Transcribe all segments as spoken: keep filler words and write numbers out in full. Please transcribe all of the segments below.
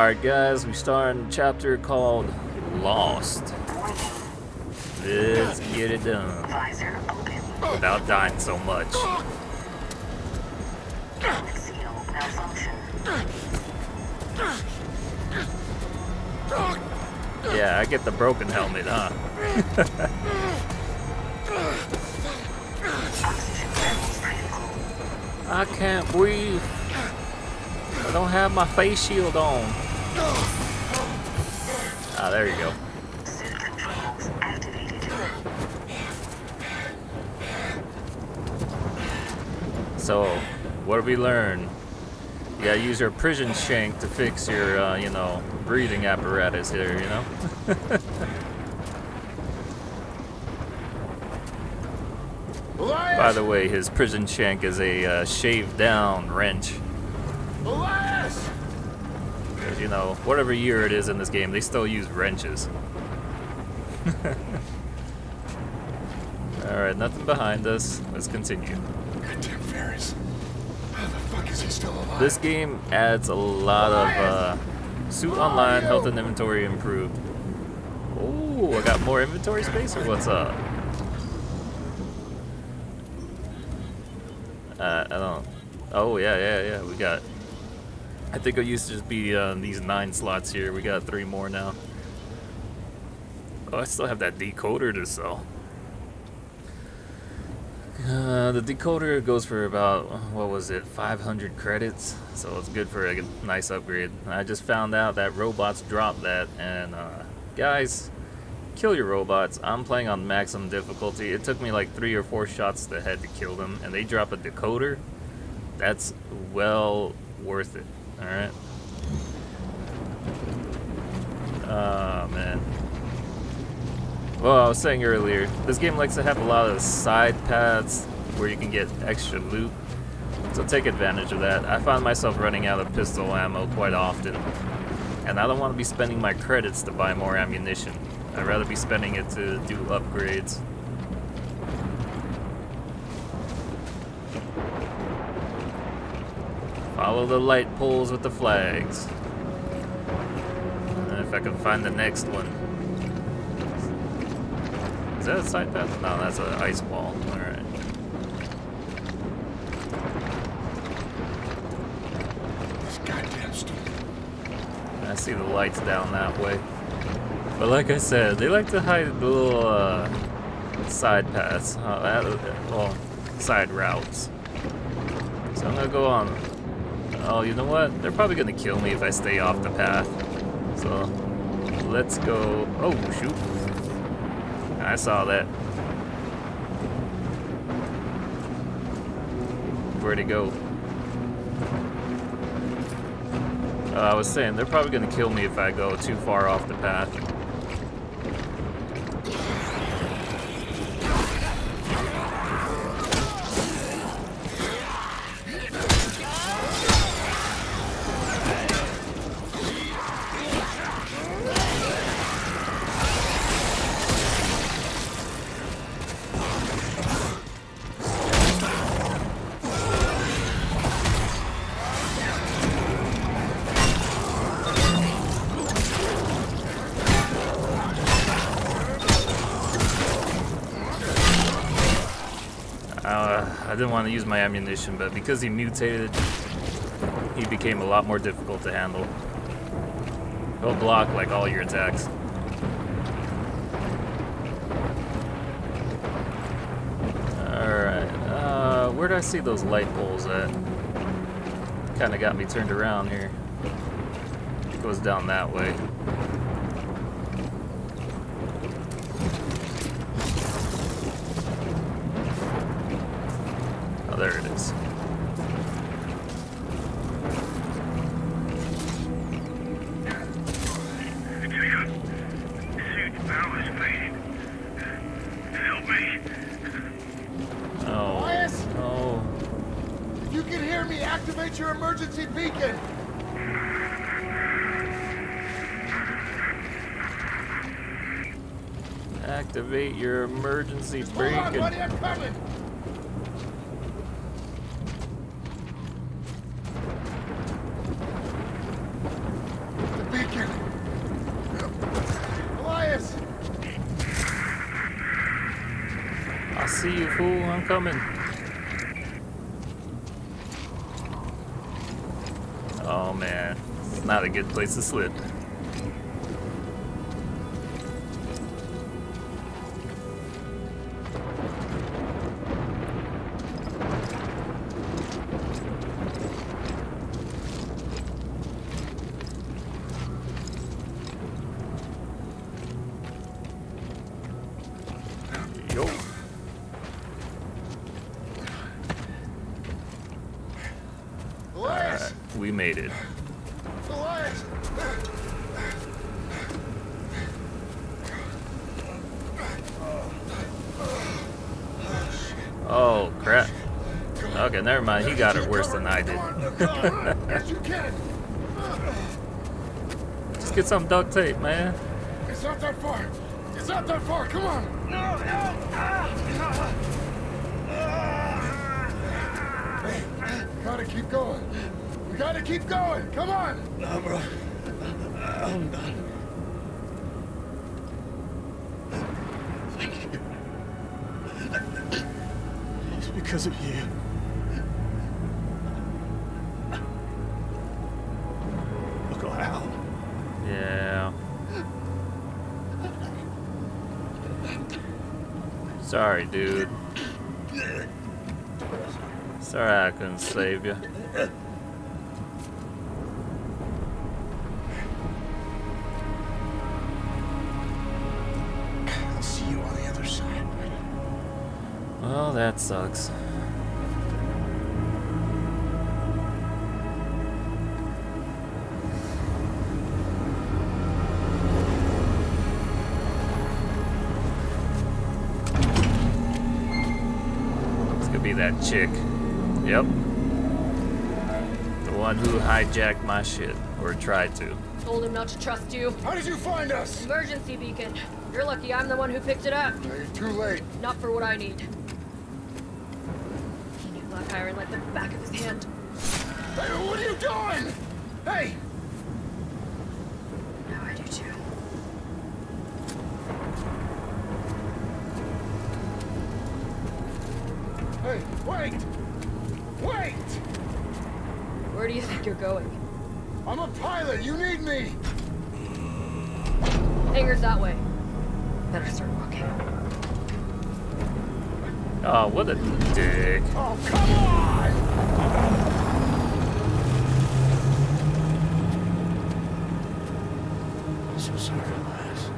Alright guys, we start in a chapter called Lost. Let's get it done. Without dying so much. Yeah, I get the broken helmet, huh? I can't breathe. I don't have my face shield on. Ah, there you go. So, what did we learn? You gotta use your prison shank to fix your, uh, you know, breathing apparatus here, you know? By the way, his prison shank is a uh, shaved down wrench. Because, you know, whatever year it is in this game, they still use wrenches. Alright, nothing behind us. Let's continue. Goddamn Ferris. How the fuck is he still alive? This game adds a lot of uh, suit online, health and inventory improved. Oh, I got more inventory space, or what's up? Uh, I don't. Oh yeah, yeah, yeah. We got. I think it used to just be uh, these nine slots here. We got three more now. Oh, I still have that decoder to sell. Uh, the decoder goes for about, what was it, five hundred credits, so it's good for a nice upgrade. I just found out that robots drop that, and uh, guys, kill your robots. I'm playing on maximum difficulty. It took me like three or four shots to the head to kill them, and they drop a decoder. That's well worth it, alright? Oh, man. Well, I was saying earlier, this game likes to have a lot of side paths where you can get extra loot, so take advantage of that. I find myself running out of pistol ammo quite often, and I don't want to be spending my credits to buy more ammunition. I'd rather be spending it to do upgrades. Follow the light poles with the flags. And if I can find the next one. Is that a side path? No, that's an ice wall. Alright. This goddamn stupid. I see the lights down that way. But like I said, they like to hide the little uh, side paths. Uh, well, side routes. So I'm gonna go on. Oh, you know what? They're probably gonna kill me if I stay off the path. So let's go. Oh, shoot. I saw that. Where'd it go? Uh, I was saying, they're probably gonna kill me if I go too far off the path. Uh, I didn't want to use my ammunition, but because he mutated, he became a lot more difficult to handle. He'll block like all your attacks. Alright, uh, where did I see those light poles at? Kind of got me turned around here. It goes down that way. There it is. Suit power's faded. Help me. Oh. Oh. If you can hear me, activate your emergency beacon. Activate your emergency Hold on, beacon. buddy, I'm coming. see you, fool. I'm coming. Oh man, it's not a good place to slip. Yo. Alright, we made it. Oh crap. Okay, never mind. He got it worse than I did. Just get some duct tape, man. It's not that far. It's not that far. Come on. No, no. Hey, gotta keep going. We gotta keep going. Come on. No, bro. I'm done. Thank you. It's because of you. Look at Al. Yeah. Sorry, dude. Sorry I couldn't save you. I'll see you on the other side. Well, that sucks. Be that chick. Yep. The one who hijacked my shit, or tried to. Told him not to trust you. How did you find us? Emergency beacon. You're lucky I'm the one who picked it up. No, you're too late. Not for what I need. He knew Black Iron like the back of his hand. Hey, what are you doing? Hey! Now I do too. Hey, wait! Wait! Where do you think you're going? I'm a pilot. You need me. Hangar's that way. Better start walking. Oh, what a dick. Oh, come on! I'm so sorry, Elias.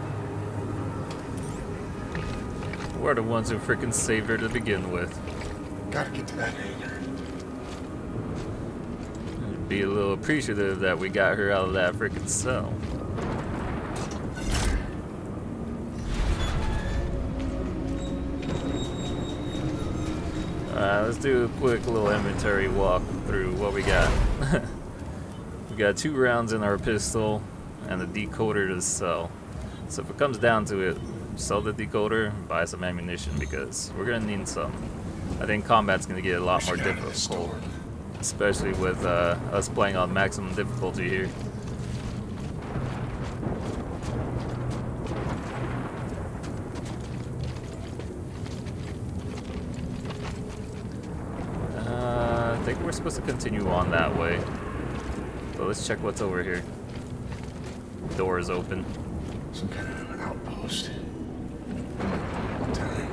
We're the ones who freaking saved her to begin with. Gotta get to that hangar. Be a little appreciative that we got her out of that freaking cell. Alright, let's do a quick little inventory walk through what we got. We got two rounds in our pistol and a decoder to sell. So if it comes down to it, sell the decoder and buy some ammunition because we're gonna need some. I think combat's gonna get a lot more difficult, especially with uh, us playing on maximum difficulty here. Uh, I think we're supposed to continue on that way. But let's check what's over here. Door is open. Some kind of an outpost. Time.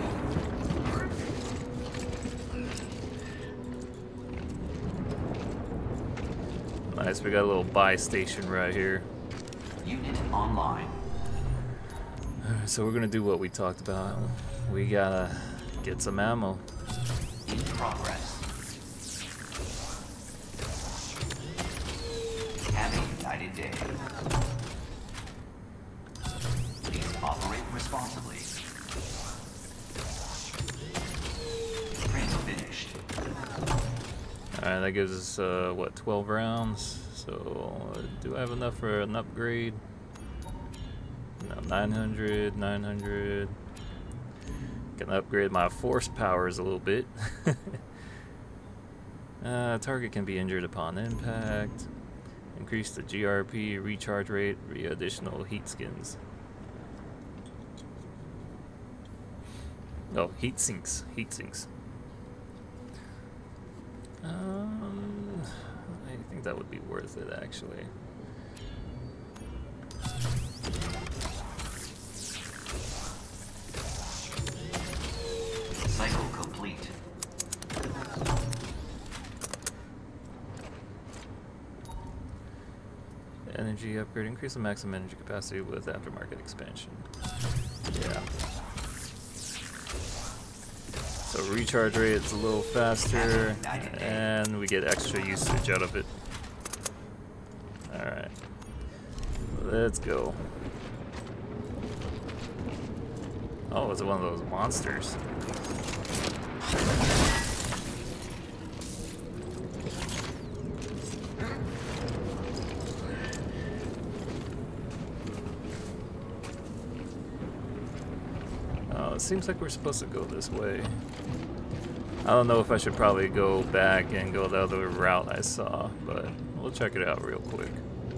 Nice, we got a little buy station right here. Unit online. Alright, so we're gonna do what we talked about. We gotta get some ammo. In progress. Have a united day. Please operate responsibly. Print finished. Alright, that gives us, uh, what, twelve rounds? So, uh, do I have enough for an upgrade? No, nine hundred, nine hundred. Can upgrade my force powers a little bit. uh, target can be injured upon impact. Increase the G R P recharge rate via additional heat skins. Oh, heat sinks. Heat sinks. Um, I think that would be worth it, actually. Cycle complete. Energy upgrade. Increase the maximum energy capacity with aftermarket expansion. Yeah. So recharge rate is a little faster, and we get extra usage out of it. Alright. Let's go. Oh, it's one of those monsters. Oh, it seems like we're supposed to go this way. I don't know if I should probably go back and go the other route I saw, but we'll check it out real quick.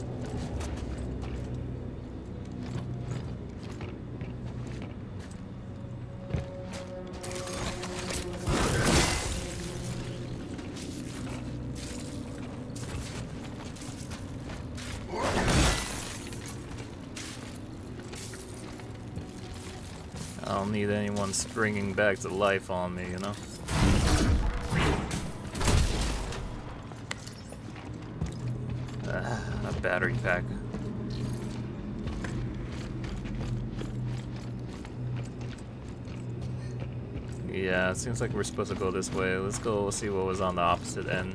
I don't need anyone springing back to life on me, you know? Ah, a battery pack. Yeah, it seems like we're supposed to go this way. Let's go see what was on the opposite end.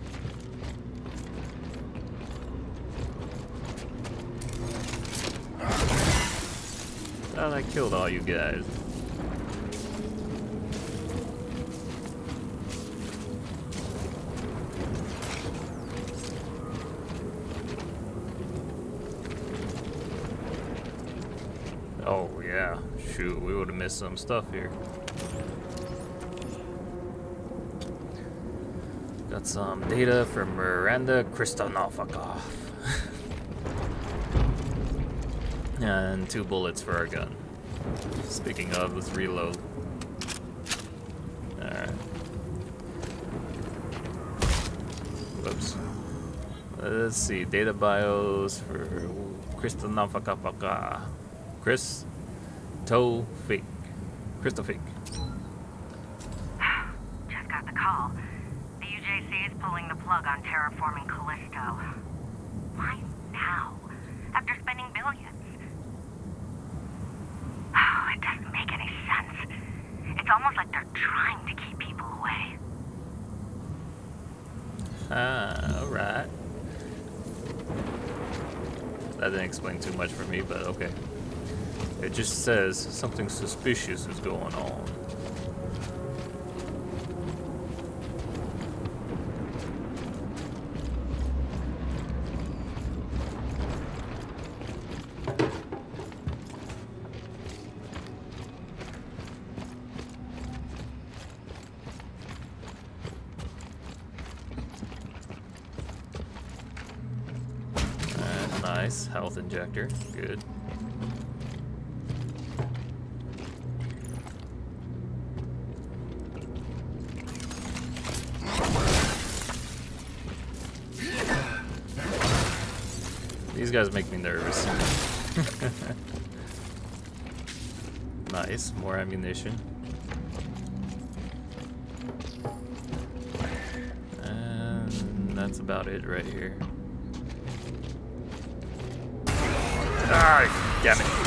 Thought I killed all you guys. Oh yeah, shoot, we would have missed some stuff here. Got some data from Miranda Kristonovikov. And two bullets for our gun. Speaking of, let's reload. Alright. Whoops. Let's see, data bios for Kristonovikov. Chris Toe Fake. Crystal Fake. Just got the call. The U J C is pulling the plug on terraforming Callisto. Why now? After spending billions? Oh, it doesn't make any sense. It's almost like they're trying to keep people away. Ah, alright. That didn't explain too much for me, but okay. It just says something suspicious is going on. Uh, nice, health injector, good. These guys make me nervous. Nice, more ammunition. And that's about it right here. Ah, damn it.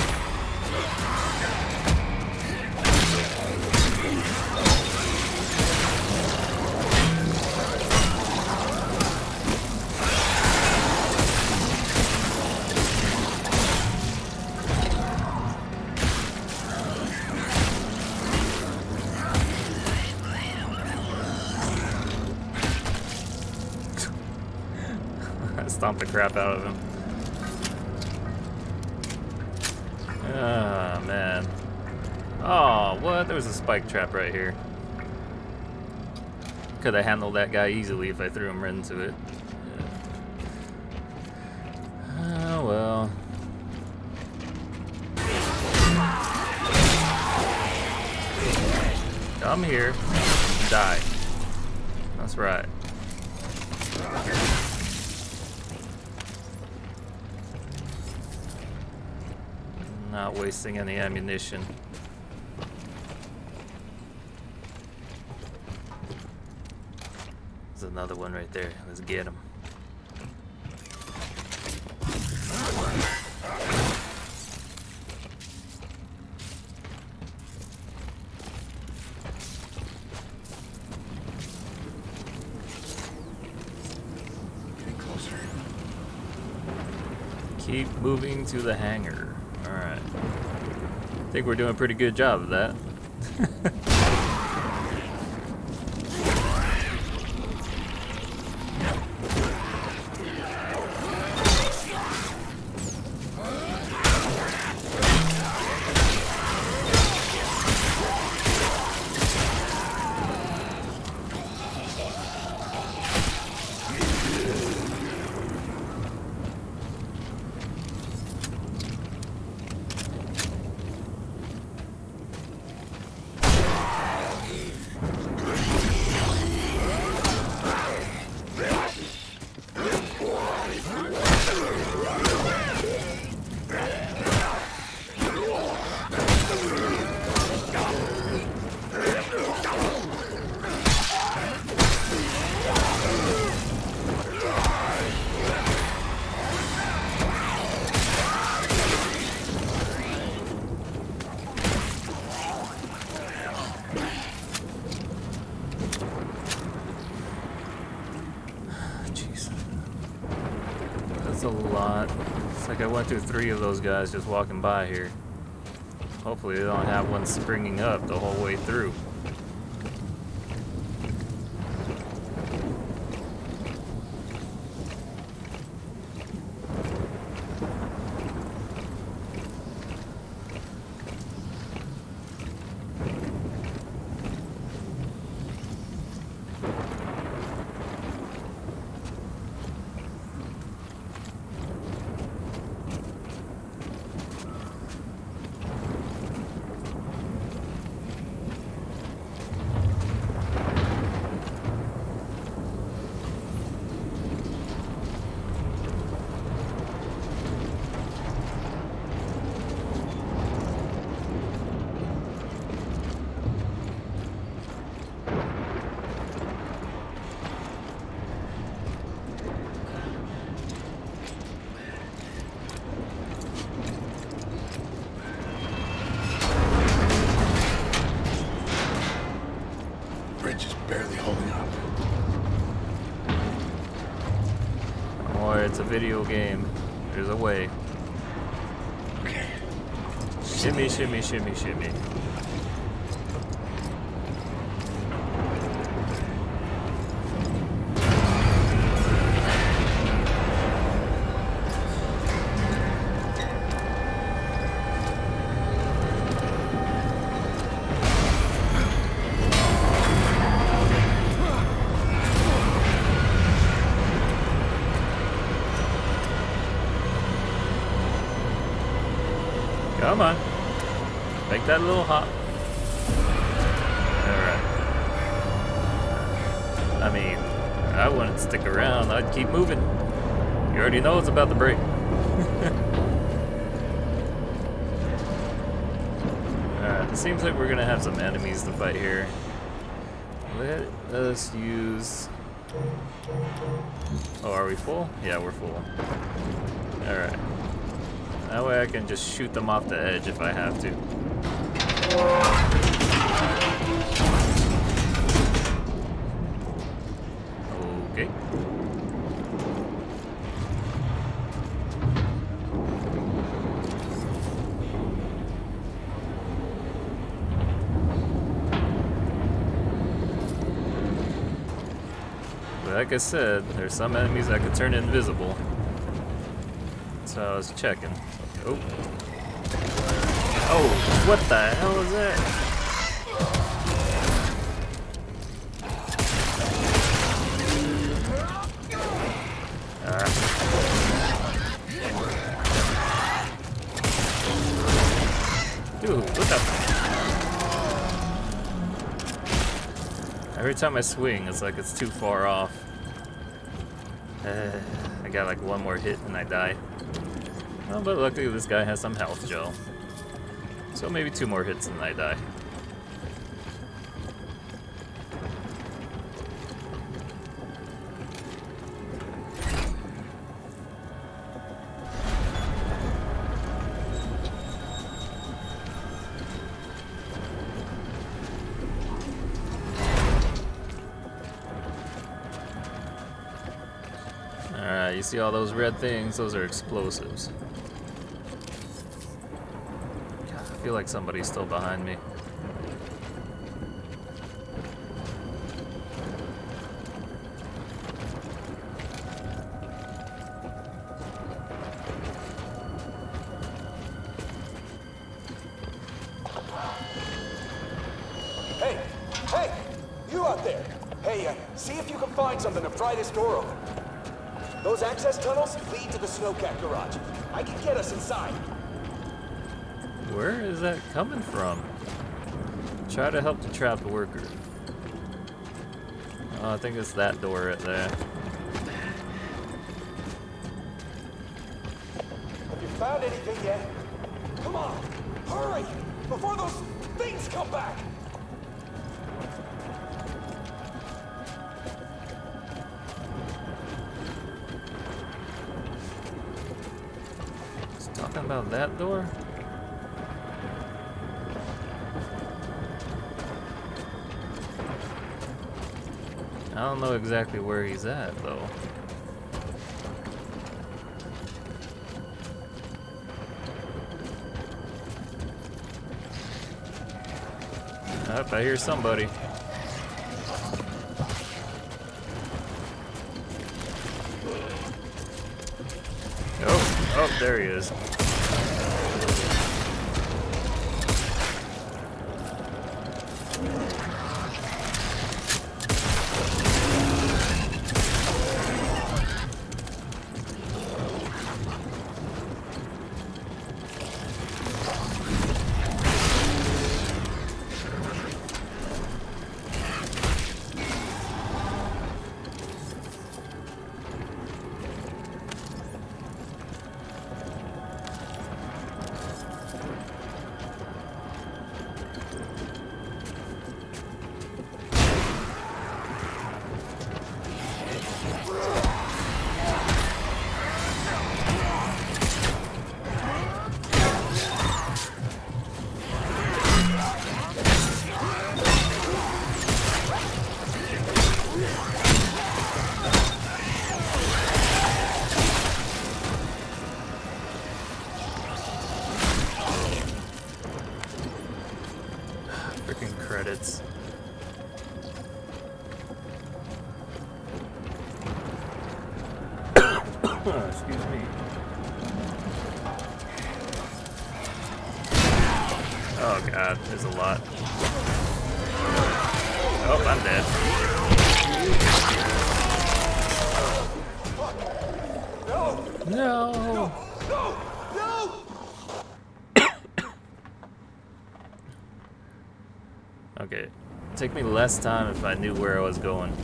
Stomp the crap out of him. Ah, man. Oh, what? There was a spike trap right here. Could have handled that guy easily if I threw him right into it. Yeah. Oh, well. Come here. Die. That's right. Not wasting any ammunition. There's another one right there. Let's get him. Getting closer. Keep moving to the hangar. Alright. I think we're doing a pretty good job of that. That's a lot. It's like I went through three of those guys just walking by here. Hopefully they don't have one springing up the whole way through. Bridge is barely holding up. Or it's a video game. There's a way. Okay. Shimmy, shimmy, shimmy, shimmy. Come on. Make that little hop. Alright. I mean, I wouldn't stick around. I'd keep moving. You already know it's about to break. Alright, it seems like we're gonna have some enemies to fight here. Let us use... Oh, are we full? Yeah, we're full. Alright. That way I can just shoot them off the edge if I have to. Okay. But like I said, there's some enemies that could turn invisible. So I was checking. Oh. Oh, what the hell is that? Ah. Dude, what the? Every time I swing, it's like it's too far off. Uh, I got like one more hit and I die. Oh, but luckily this guy has some health gel. So maybe two more hits and I die. Alright, you see all those red things? Those are explosives. God, I feel like somebody's still behind me. Hey! Hey! You out there! Hey, uh, see if you can find something to pry this door open. Those access tunnels lead to the snowcat garage. I can get us inside. Where is that coming from? Try to help the trapped worker. Oh, I think it's that door right there. Have you found anything yet? Come on! Hurry! Before those things come back! Talking about that door? I don't know exactly where he's at, though. Oh, I hear somebody. Oh, oh, there he is. Freaking credits. Excuse me. Oh god, there's a lot. Oh, I'm dead. No! No! No! No! No! Okay, it'd take me less time if I knew where I was going.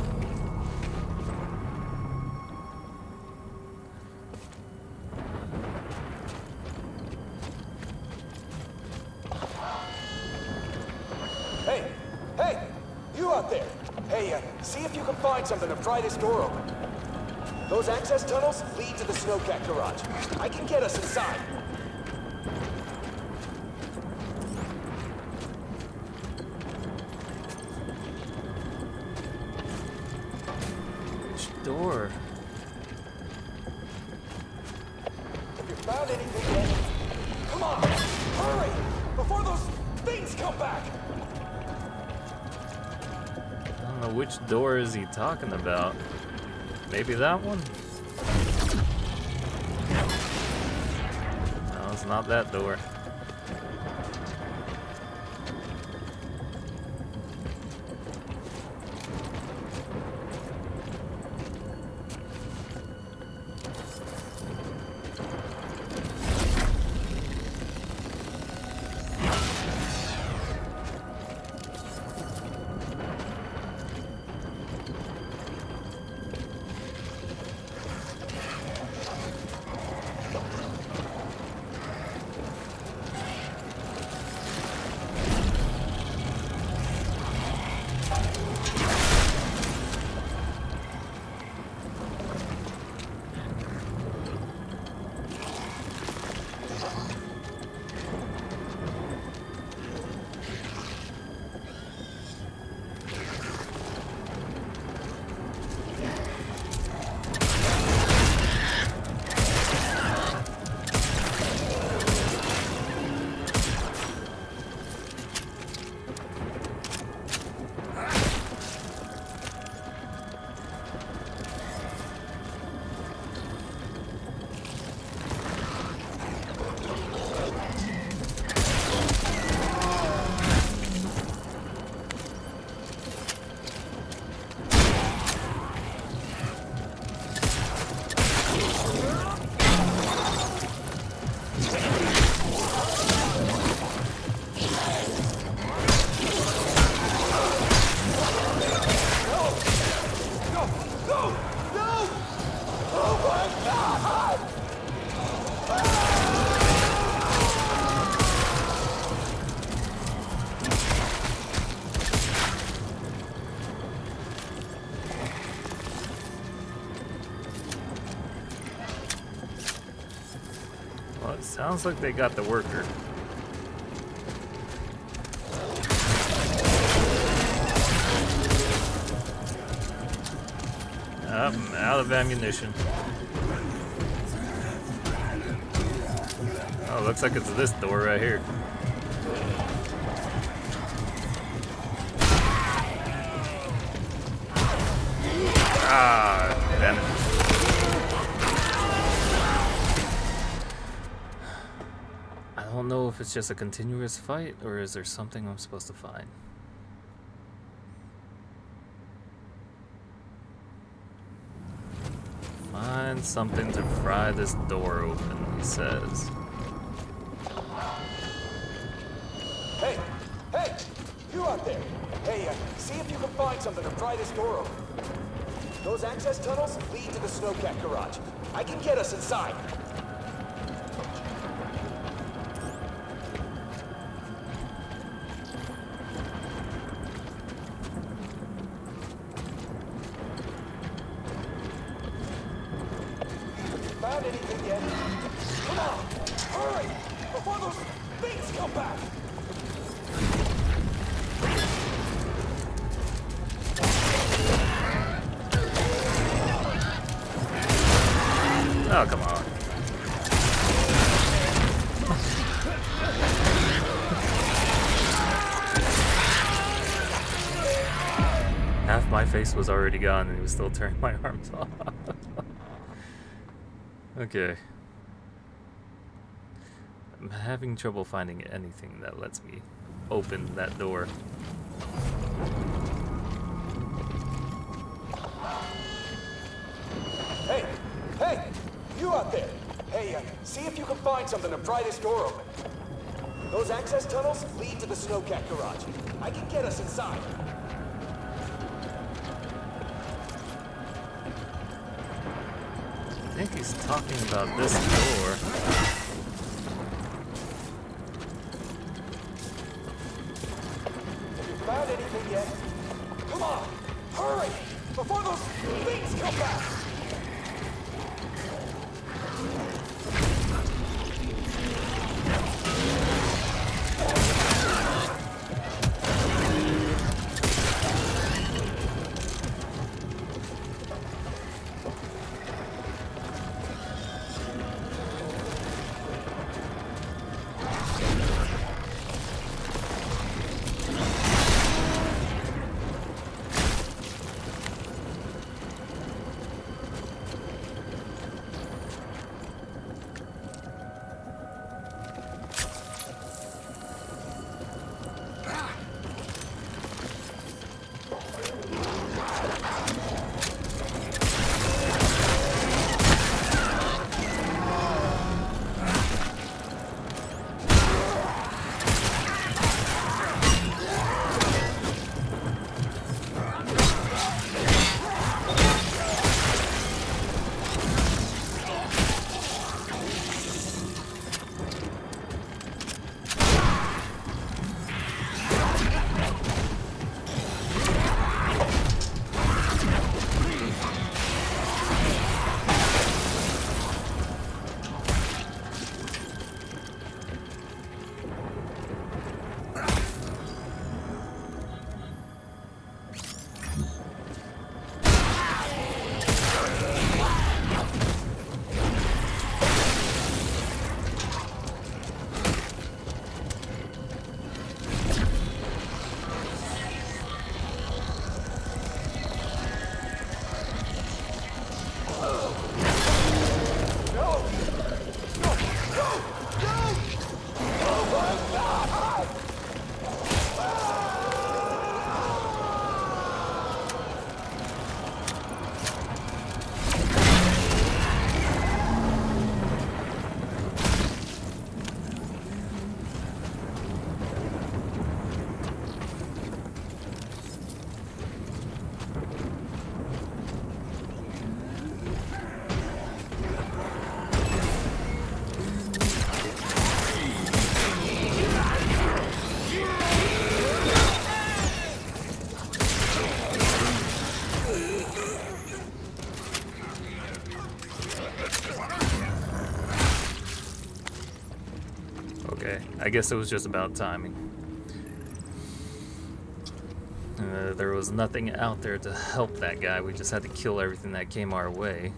Hey! Hey! You out there! Hey, uh, see if you can find something to pry this door open. Those access tunnels lead to the snowcat garage. I can get us inside. Which door? Have you found anything yet? Come on! Hurry! Before those things come back! I don't know which door is he talking about. Maybe that one? No, it's not that door. Sounds like they got the worker. I'm out of ammunition. Oh, looks like it's this door right here. Ah, damn it. I don't know if it's just a continuous fight or is there something I'm supposed to find. Find something to pry this door open, he says. Hey! Hey! You out there! Hey, uh, see if you can find something to pry this door open. Those access tunnels lead to the snowcat garage. I can get us inside. Found anything yet? Come on! Hurry! Before those things come back! Oh, come on. Half my face was already gone and he was still turning my arms off. Okay. I'm having trouble finding anything that lets me open that door. Hey! Hey! You out there! Hey, uh, see if you can find something to pry this door open. Those access tunnels lead to the snowcat garage. I can get us inside. I think he's talking about this door. Have you found anything yet? Come on! Hurry! Before those things come back! I guess it was just about timing. Uh, there was nothing out there to help that guy. We just had to kill everything that came our way.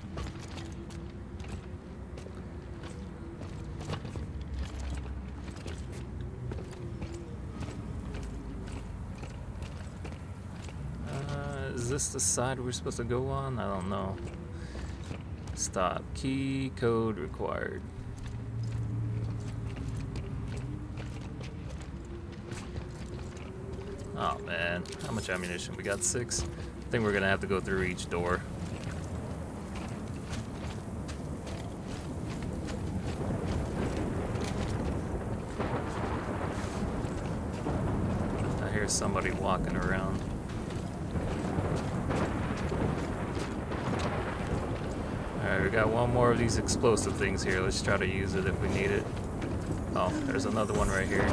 Uh, is this the side we're supposed to go on? I don't know. Stop. Key code required. Oh man, how much ammunition? We got six. I think we're gonna have to go through each door. I hear somebody walking around. Alright, we got one more of these explosive things here. Let's try to use it if we need it. Oh, there's another one right here.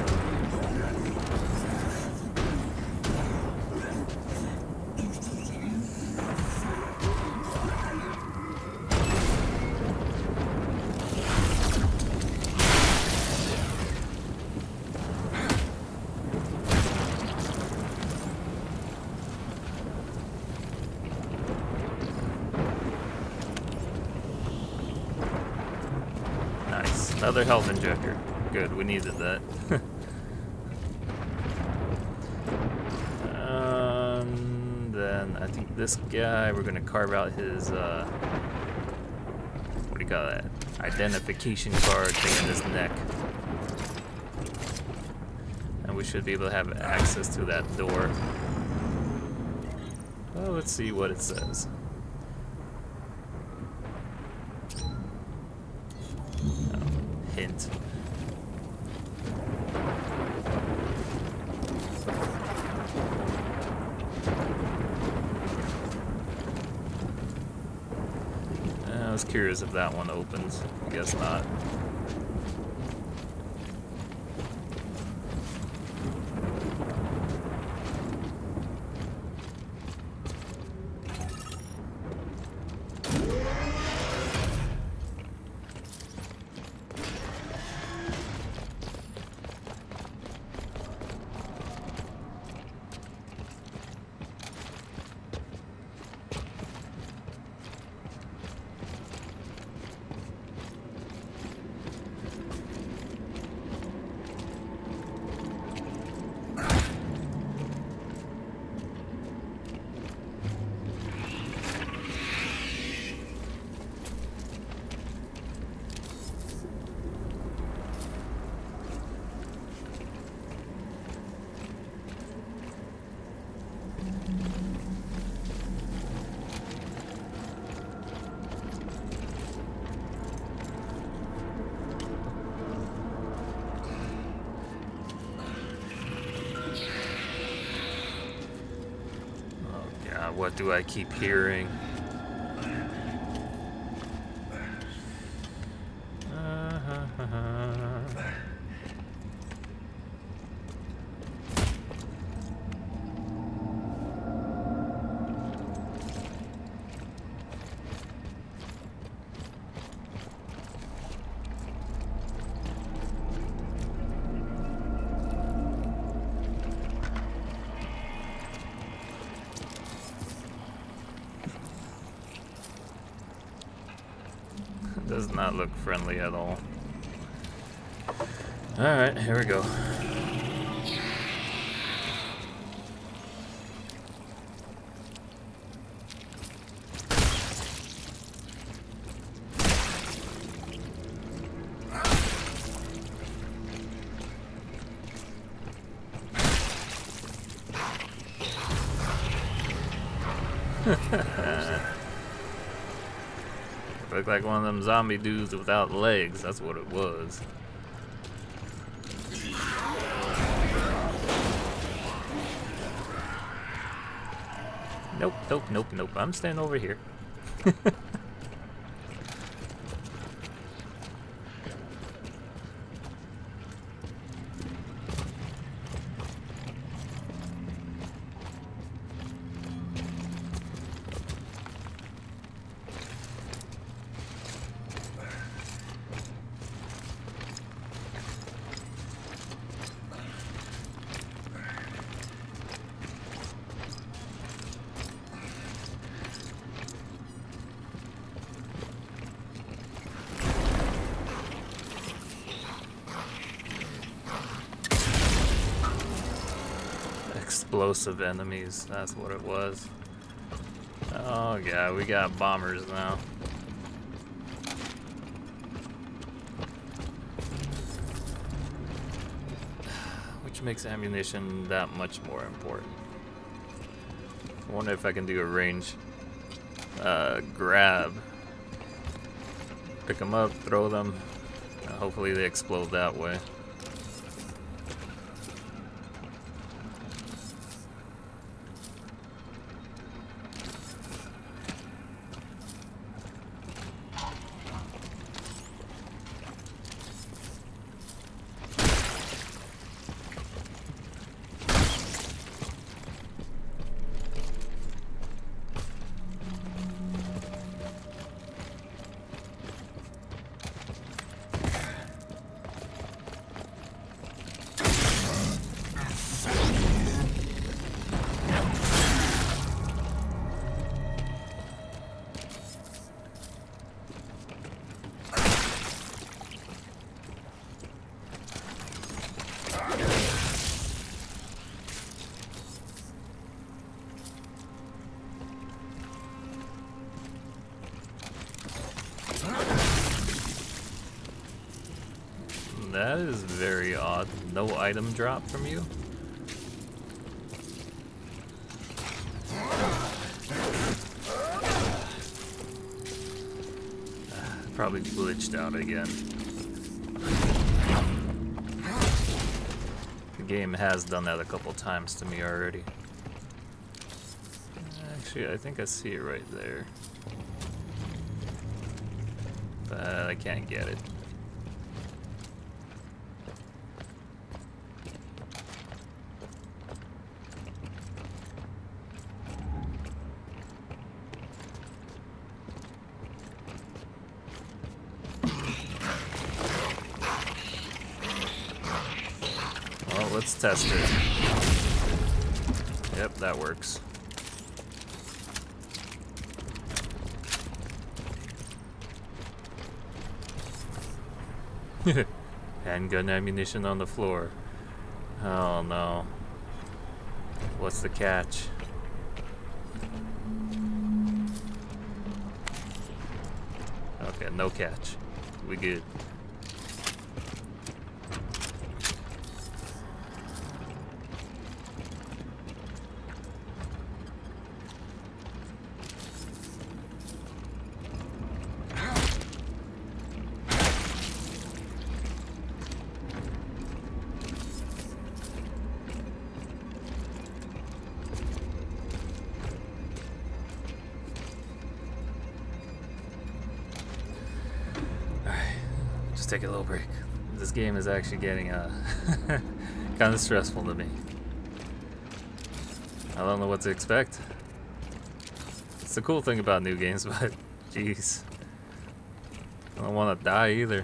Another health injector. Good, we needed that. um, then I think this guy, we're gonna carve out his, uh, what do you call that? Identification card thing in his neck. And we should be able to have access to that door. Well, let's see what it says. Hint. I was curious if that one opens. I guess not. What do I keep hearing? Does not look friendly at all. Alright, here we go. Looked like one of them zombie dudes without legs. That's what it was. Nope, nope, nope, nope. I'm staying over here. Explosive enemies, that's what it was. Oh yeah, we got bombers now. Which makes ammunition that much more important. I wonder if I can do a range uh, grab. Pick them up, throw them. Uh, hopefully they explode that way. That is very odd. No item drop from you? Probably glitched out again. The game has done that a couple times to me already. Actually, I think I see it right there. But I can't get it. Well, let's test it. Yep, that works. Handgun ammunition on the floor. Oh no. What's the catch? Okay, no catch. We good. Take a little break. This game is actually getting uh, kind of stressful to me. I don't know what to expect. It's the cool thing about new games, but jeez, I don't want to die either.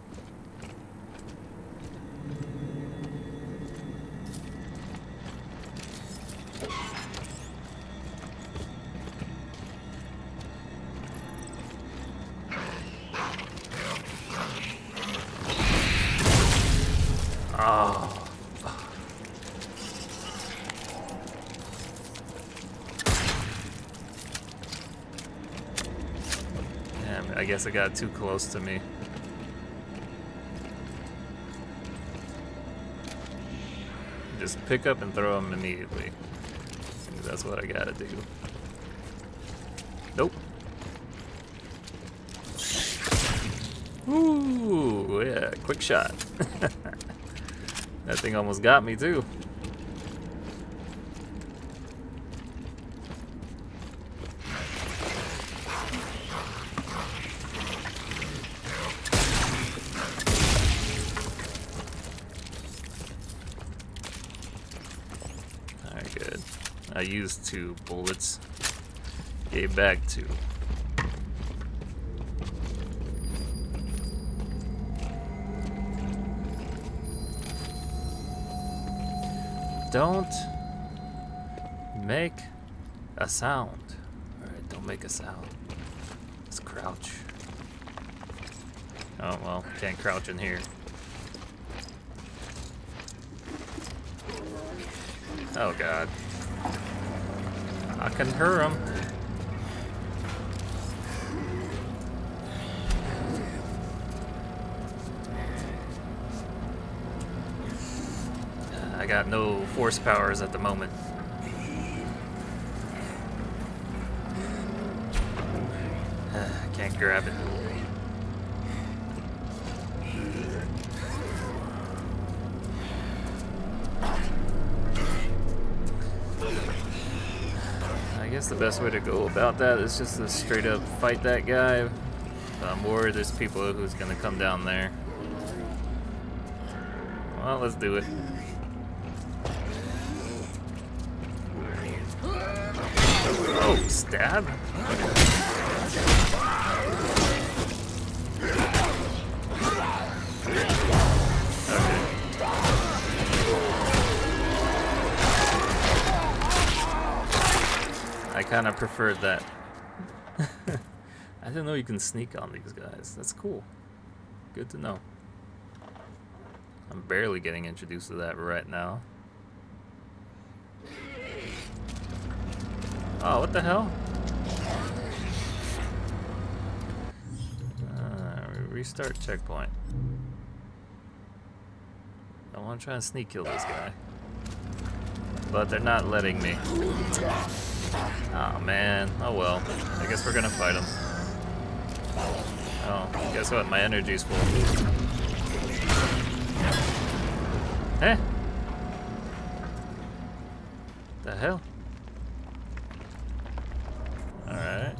Oh, fuck. Damn, I guess I got too close to me. Just pick up and throw them immediately. That's what I gotta do. Nope. Ooh, yeah, quick shot. That thing almost got me too. Alright, good. I used two bullets. Gave back two. Don't make a sound. Alright, don't make a sound. Let's crouch. Oh, well, can't crouch in here. Oh god. I can hear him. I got no force powers at the moment. I can't grab it. I guess the best way to go about that is just to straight up fight that guy. I'm worried there's people who's gonna come down there. Well, let's do it. Oh, stab? Okay. I kind of preferred that. I didn't know you can sneak on these guys. That's cool. Good to know. I'm barely getting introduced to that right now. Oh, what the hell? Uh, restart checkpoint. I want to try and sneak kill this guy. But they're not letting me. Oh man, oh well. I guess we're gonna fight him. Oh, guess what? My energy's full. Eh? The hell? Alright.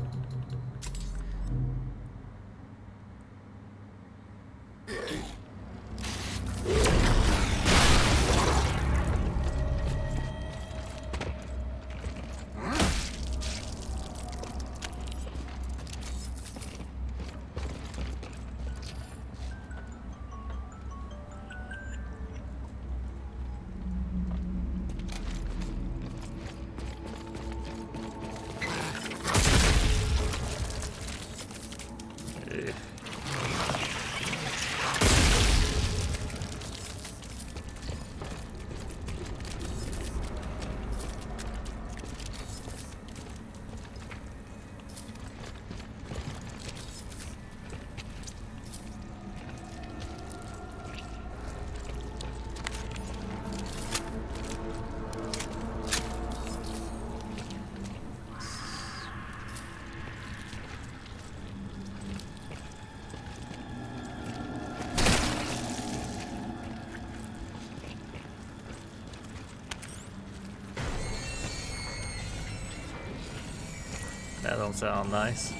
That don't sound nice.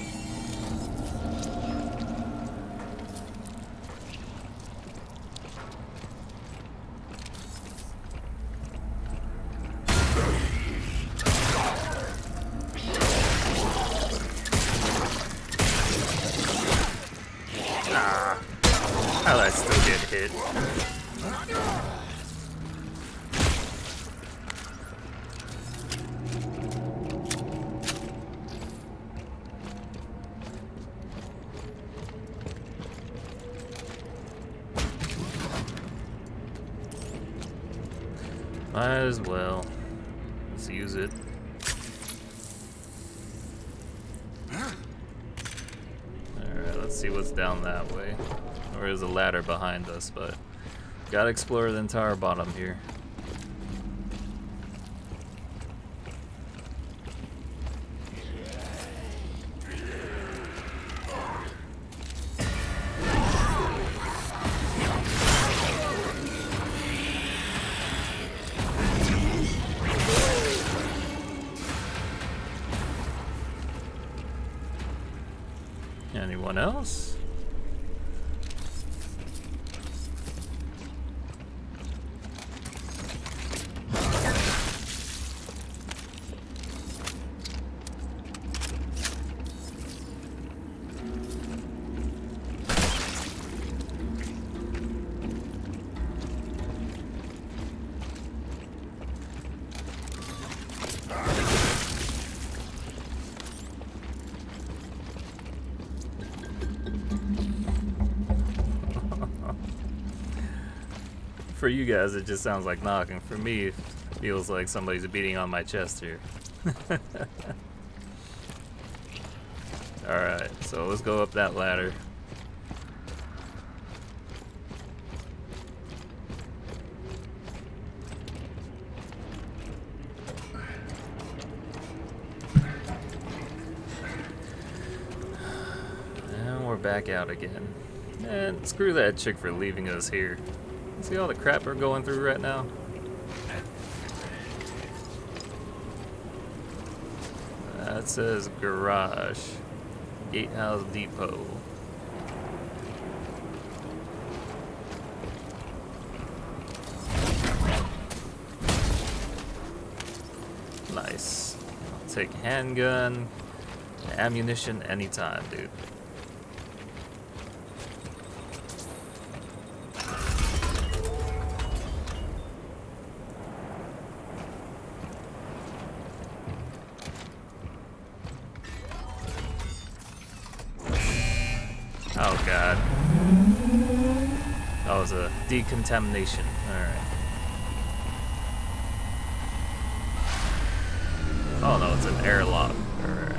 Ah, how did I still get hit? Might as well. Let's use it. Alright, let's see what's down that way. Or is a ladder behind us, but gotta explore the entire bottom here. Anyone else? For you guys, it just sounds like knocking. For me, Feels like somebody's beating on my chest here. Alright, so let's go up that ladder. And we're back out again. And screw that chick for leaving us here. See all the crap we're going through right now? That says garage. Gatehouse Depot. Nice. I'll take handgun, ammunition anytime, dude. Oh god. That was a decontamination. Alright. Oh no, it's an airlock. Alright.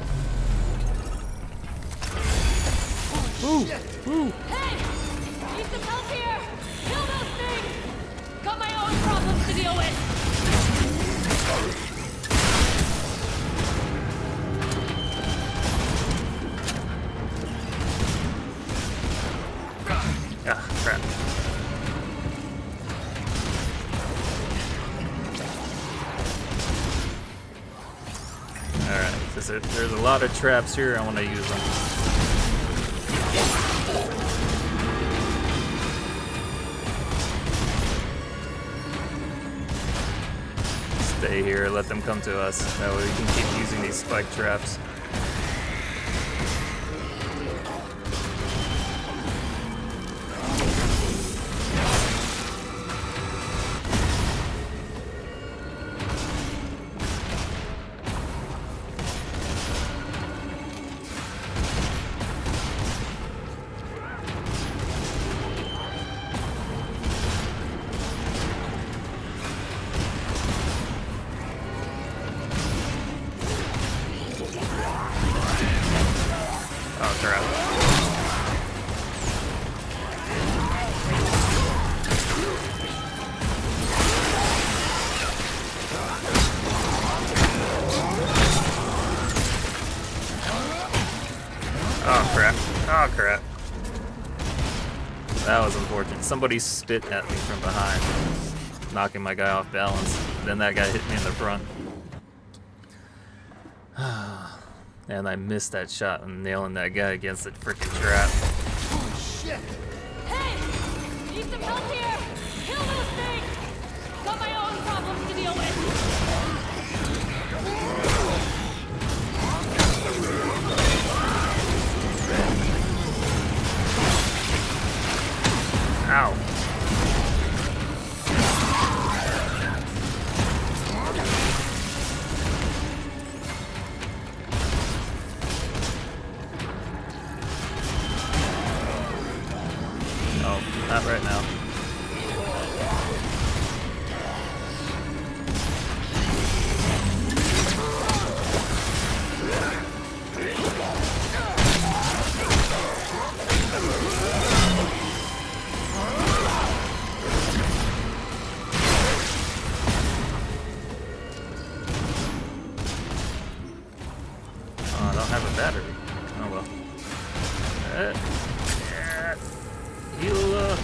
Ooh! Ooh! Hey! Need some help here! Kill those things! Got my own problems to deal with! Ah, crap. Alright, there's a, there's a lot of traps here. I want to use them. Stay here, let them come to us. That way we can keep using these spike traps. Oh crap. Oh crap. Oh crap. That was unfortunate. Somebody spit at me from behind, knocking my guy off balance. Then that guy hit me in the front. And I missed that shot and nailing that guy against the freaking trap. Oh, shit! Hey! Need some help here! Kill those things! Got my own problems to deal with! Ow. Oh, not right now. Oh, I don't have a battery. Oh well. Uh, yeah. Heal up.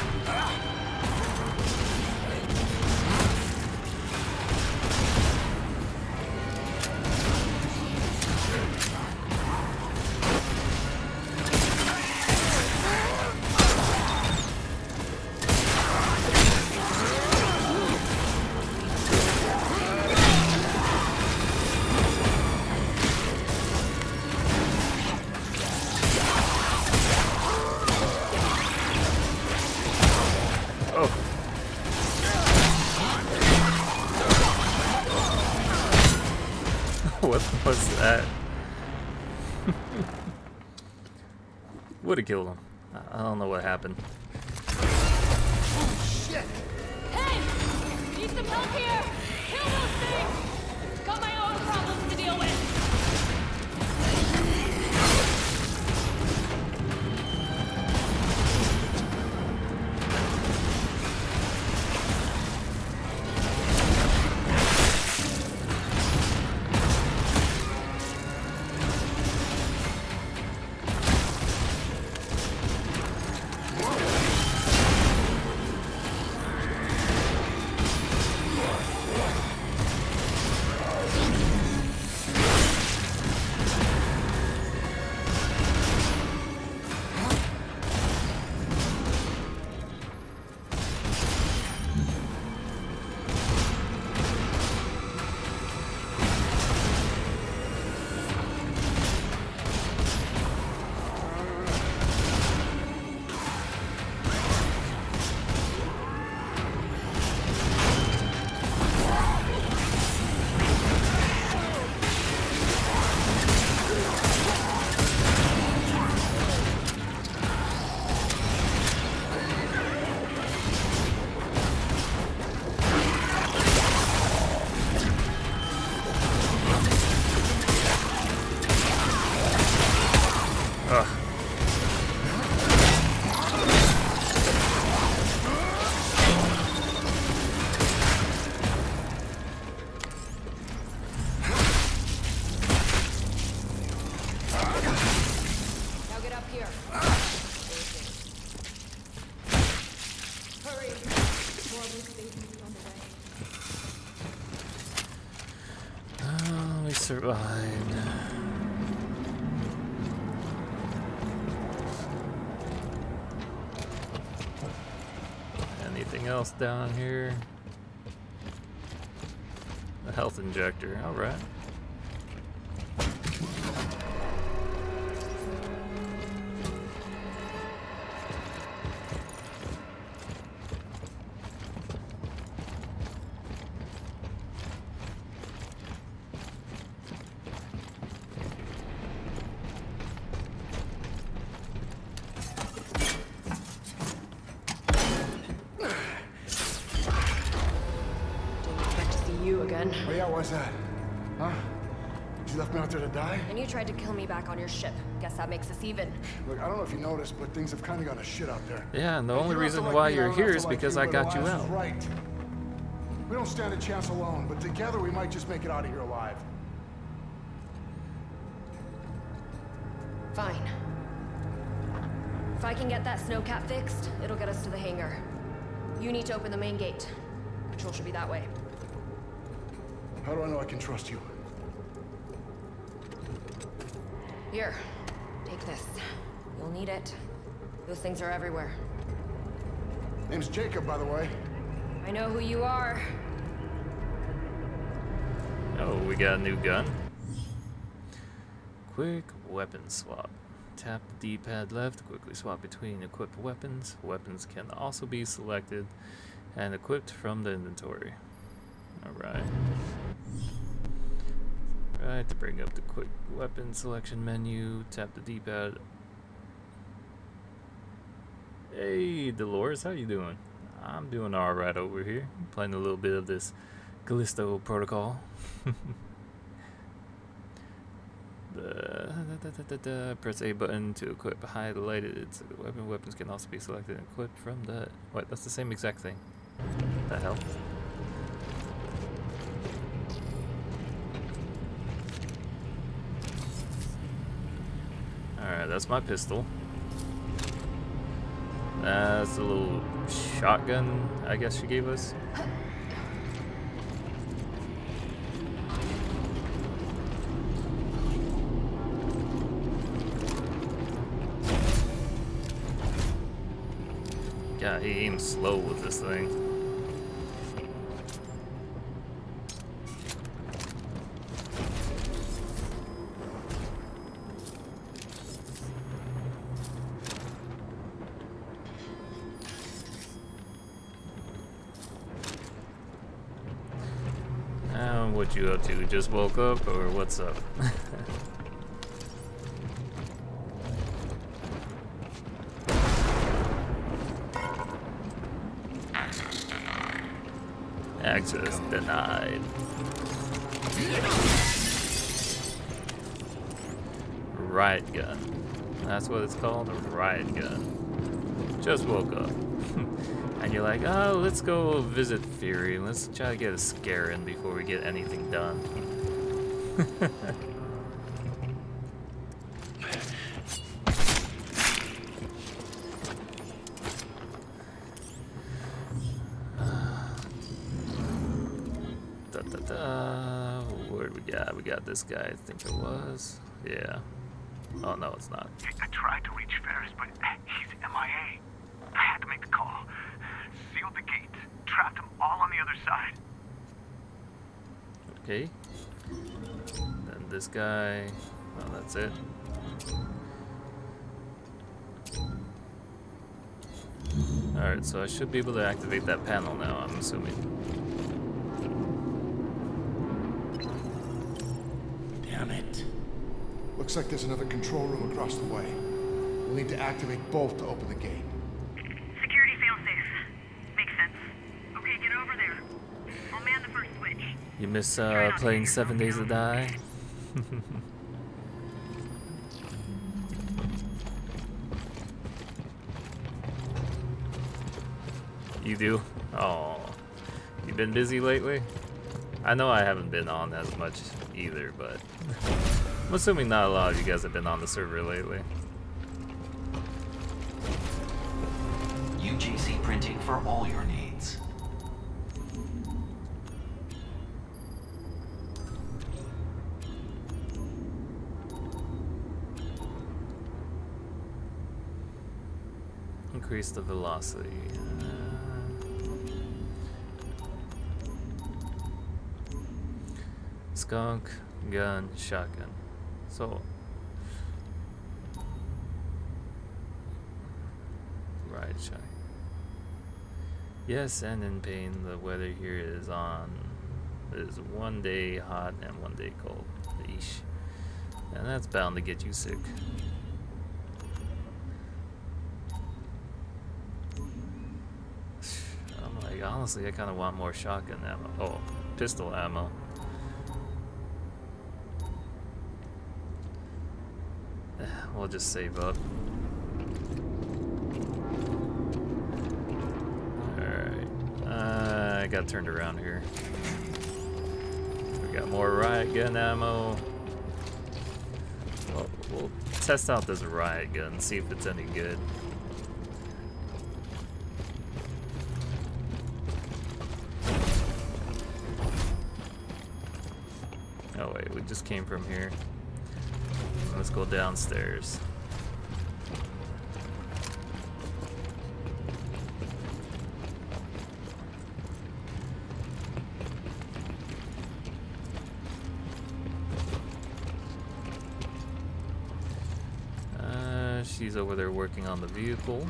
What was that? Would have killed him. I don't know what happened. Oh, shit! Hey! Need some Help here! Kill those things! Got my own problems to deal with! Survived. Anything else down here? A health injector, alright. Oh yeah, why's that? Huh? You left me out there to die? And you tried to kill me back on your ship. Guess that makes us even. Look, I don't know if you noticed, but things have kind of gone to shit out there. Yeah, and the Hey, only you don't have reason to like why me, I you're don't here have to is like because you, I but got you Elias out. is right. We don't stand a chance alone, but together we might just make it out of here alive. Fine. If I can get that snowcat fixed, it'll get us to the hangar. You need to open the main gate. Control should be that way. How do I know I can trust you? Here, take this. You'll need it. Those things are everywhere. Name's Jacob, by the way. I know who you are. Oh, we got a new gun. Quick weapon swap. Tap the D-pad left to quickly swap between equipped weapons. Weapons can also be selected and equipped from the inventory. Alright. Right, to bring up the quick weapon selection menu, tap the D-pad. Hey, Dolores, how you doing? I'm doing alright over here. Playing a little bit of this Callisto protocol. the, da, da, da, da, press A button to equip highlighted so the weapon. Weapons can also be selected and equipped from the... What, that's the same exact thing. What the hell? Alright, that's my pistol. That's a little shotgun, I guess she gave us. God, he aims slow with this thing. Um, what you up to? Just woke up, or what's up? Access denied. Riot gun. That's what it's called, a riot gun. Just woke up. And you're like, oh, let's go visit Fury. Let's try to get a scare in before we get anything done. da, da, da. Where we got? We got this guy, I think it was. Yeah. Oh, no, it's not. I tried to reach Ferris, but he's M I A. I had to make the call. Sealed the gate. Trapped them all on the other side. Okay. Then this guy. Oh, that's it. Alright, so I should be able to activate that panel now, I'm assuming. Damn it. Looks like there's another control room across the way. We'll need to activate both to open the gate. Security failsafe. Makes sense. Okay, get over there. I'll man the first switch. You miss uh, playing Seven Days to Die? You do? Oh, you been busy lately? I know I haven't been on as much either, but I'm assuming not a lot of you guys have been on the server lately. U J C printing for all your needs. Increase the velocity. Skunk, gun, shotgun. So, right shot. Yes, and in pain. The weather here is on. It is one day hot and one day cold. Eesh. And that's bound to get you sick. I'm like, honestly, I kind of want more shotgun ammo. Oh, pistol ammo. We'll just save up. Alright. Uh, I got turned around here. We got more riot gun ammo. Well, we'll test out this riot gun, see if it's any good. Oh wait, we just came from here. Let's go downstairs. Uh, she's over there working on the vehicle.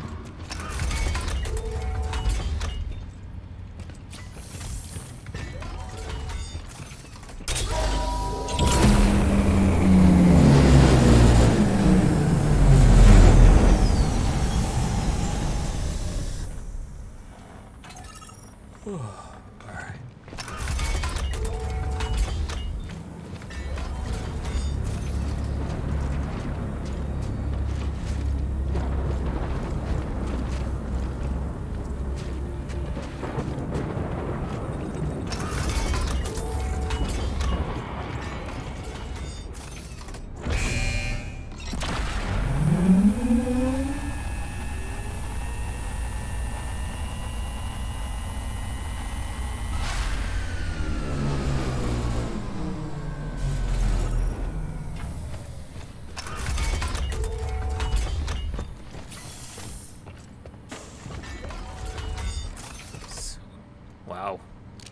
Wow.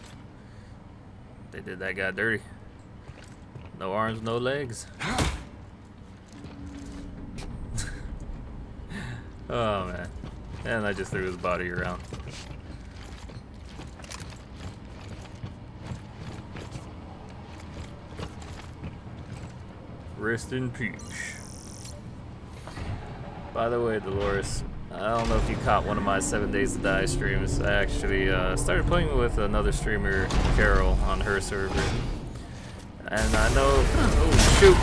They did that guy dirty. No arms, no legs. Oh man. And I just threw his body around. Rest in peace. By the way, Dolores, I don't know if you caught one of my seven Days to Die streams. I actually uh, started playing with another streamer, Carol, on her server. And I know... Oh, shoot!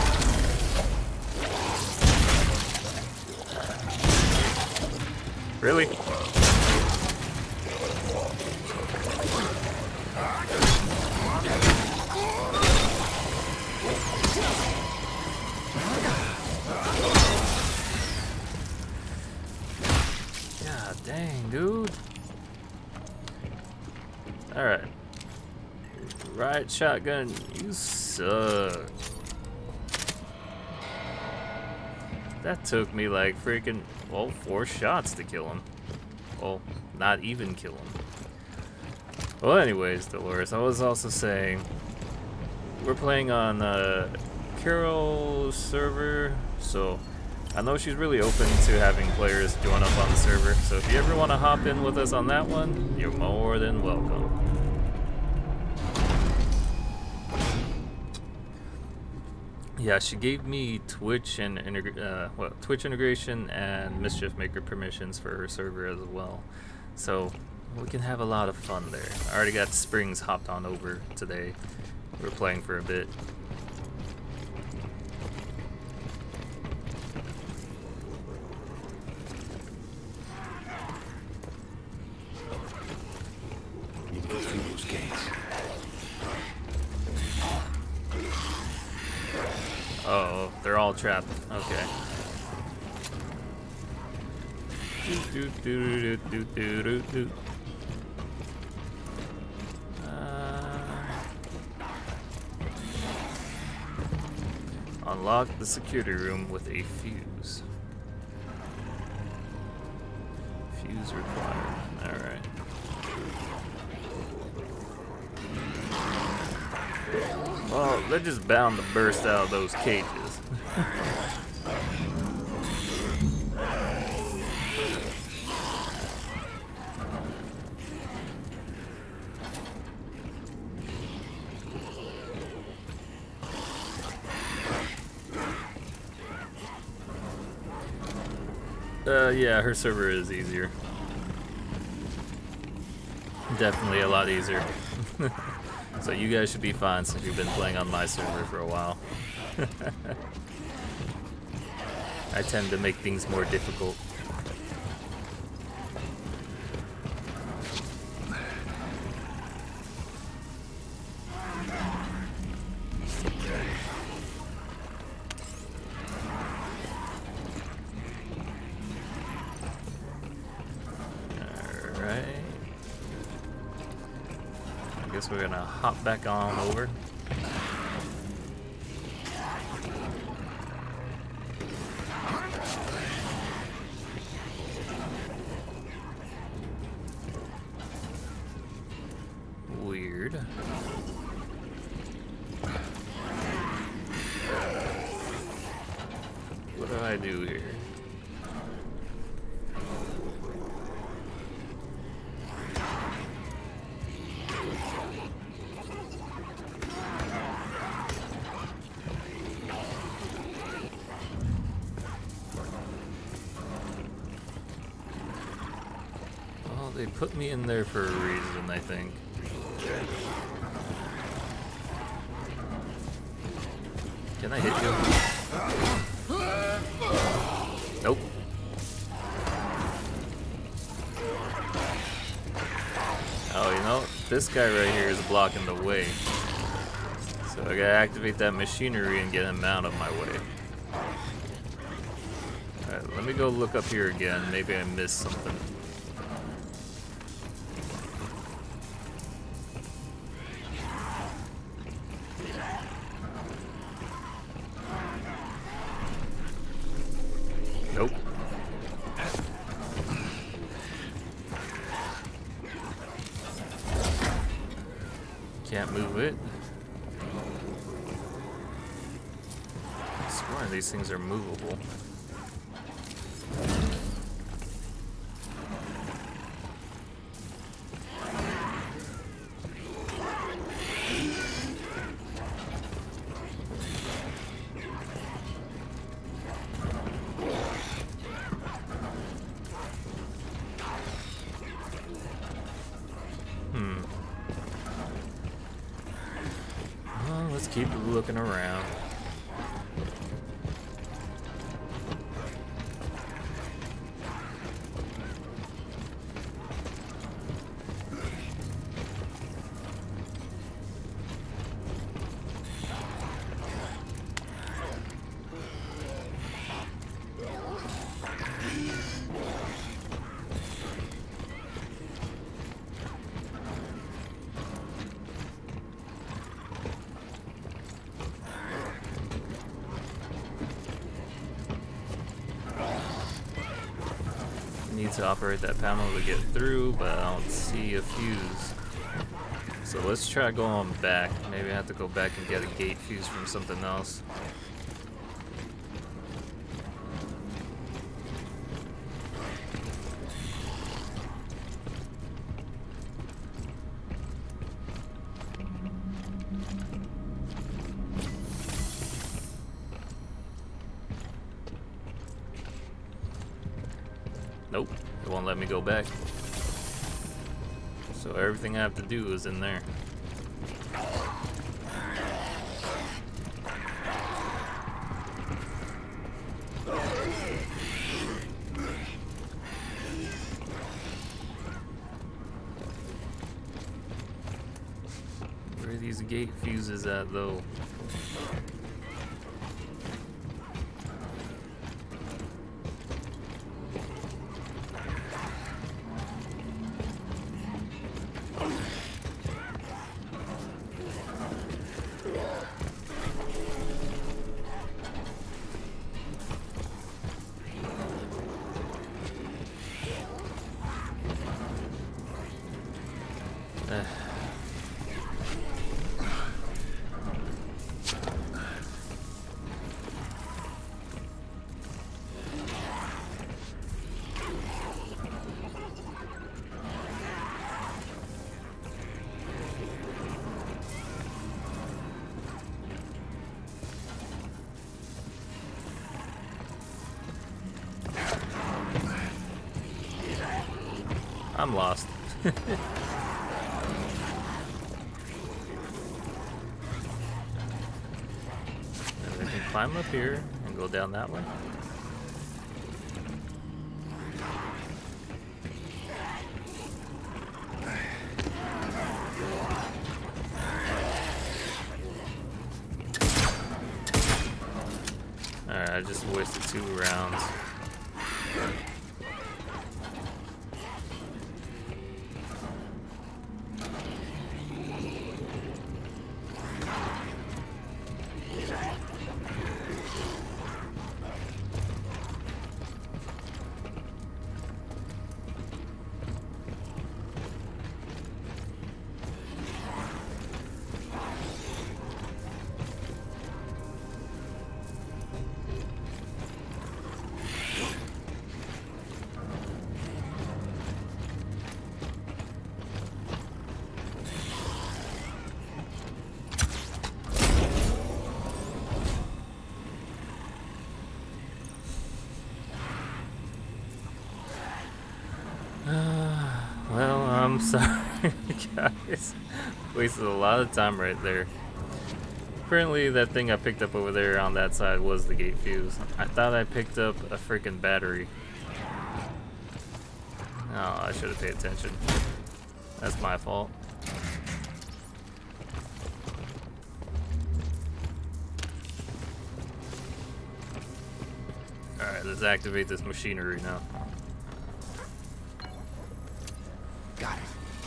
Really? God dang, dude. Alright. Right shotgun, you suck. That took me like freaking, well, four shots to kill him. Well, not even kill him. Well, anyways, Dolores, I was also saying, we're playing on uh, Carol's server, so I know she's really open to having players join up on the server. So if you ever want to hop in with us on that one, you're more than welcome. Yeah, she gave me Twitch and uh, well, Twitch integration and Mischief Maker permissions for her server as well, so we can have a lot of fun there. I already got Springs hopped on over today. We're playing for a bit. Need to get through those gates. Oh, they're all trapped. Okay. Do, do, do, do, do, do, do. Uh, unlock the security room with a fuse. Fuse required. Alright. Well, they're just bound to burst out of those cages. uh, yeah, her server is easier. Definitely a lot easier. So you guys should be fine since you've been playing on my server for a while. I tend to make things more difficult. We're gonna hop back on over. Weird. What do I do here? They put me in there for a reason, I think. Can I hit you? Nope. Oh, you know, this guy right here is blocking the way. So I gotta activate that machinery and get him out of my way. Alright, let me go look up here again. Maybe I missed something. Nope. Can't move it. I swear these things are movable. Let's keep looking around. Need to operate that panel to get through, but I don't see a fuse. So let's try going back. Maybe I have to go back and get a gate fuse from something else. Nope, it won't let me go back. So everything I have to do is in there. Where are these gate fuses at though? I'm lost. And I can climb up here and go down that way. Alright, I just wasted two rounds. Well, I'm sorry, guys. Wasted a lot of time right there. Apparently, that thing I picked up over there on that side was the gate fuse. I thought I picked up a freaking battery. Oh, I should have paid attention. That's my fault. Alright, let's activate this machinery now. Got it.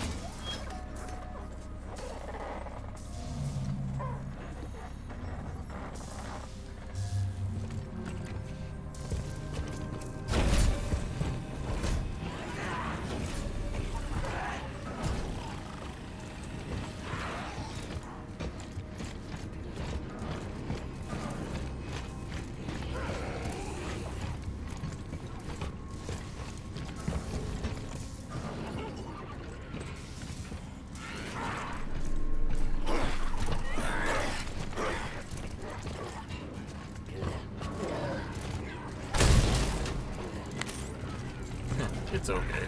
It's okay.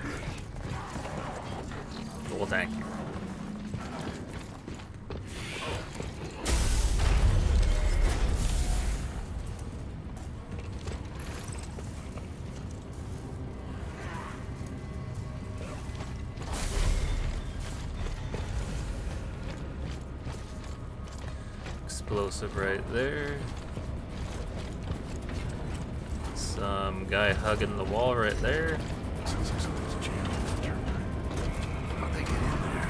Well, thank you. explosive right there. Some guy hugging the wall right there. Sounds like something's jammed with the turbine. How'd they get in there?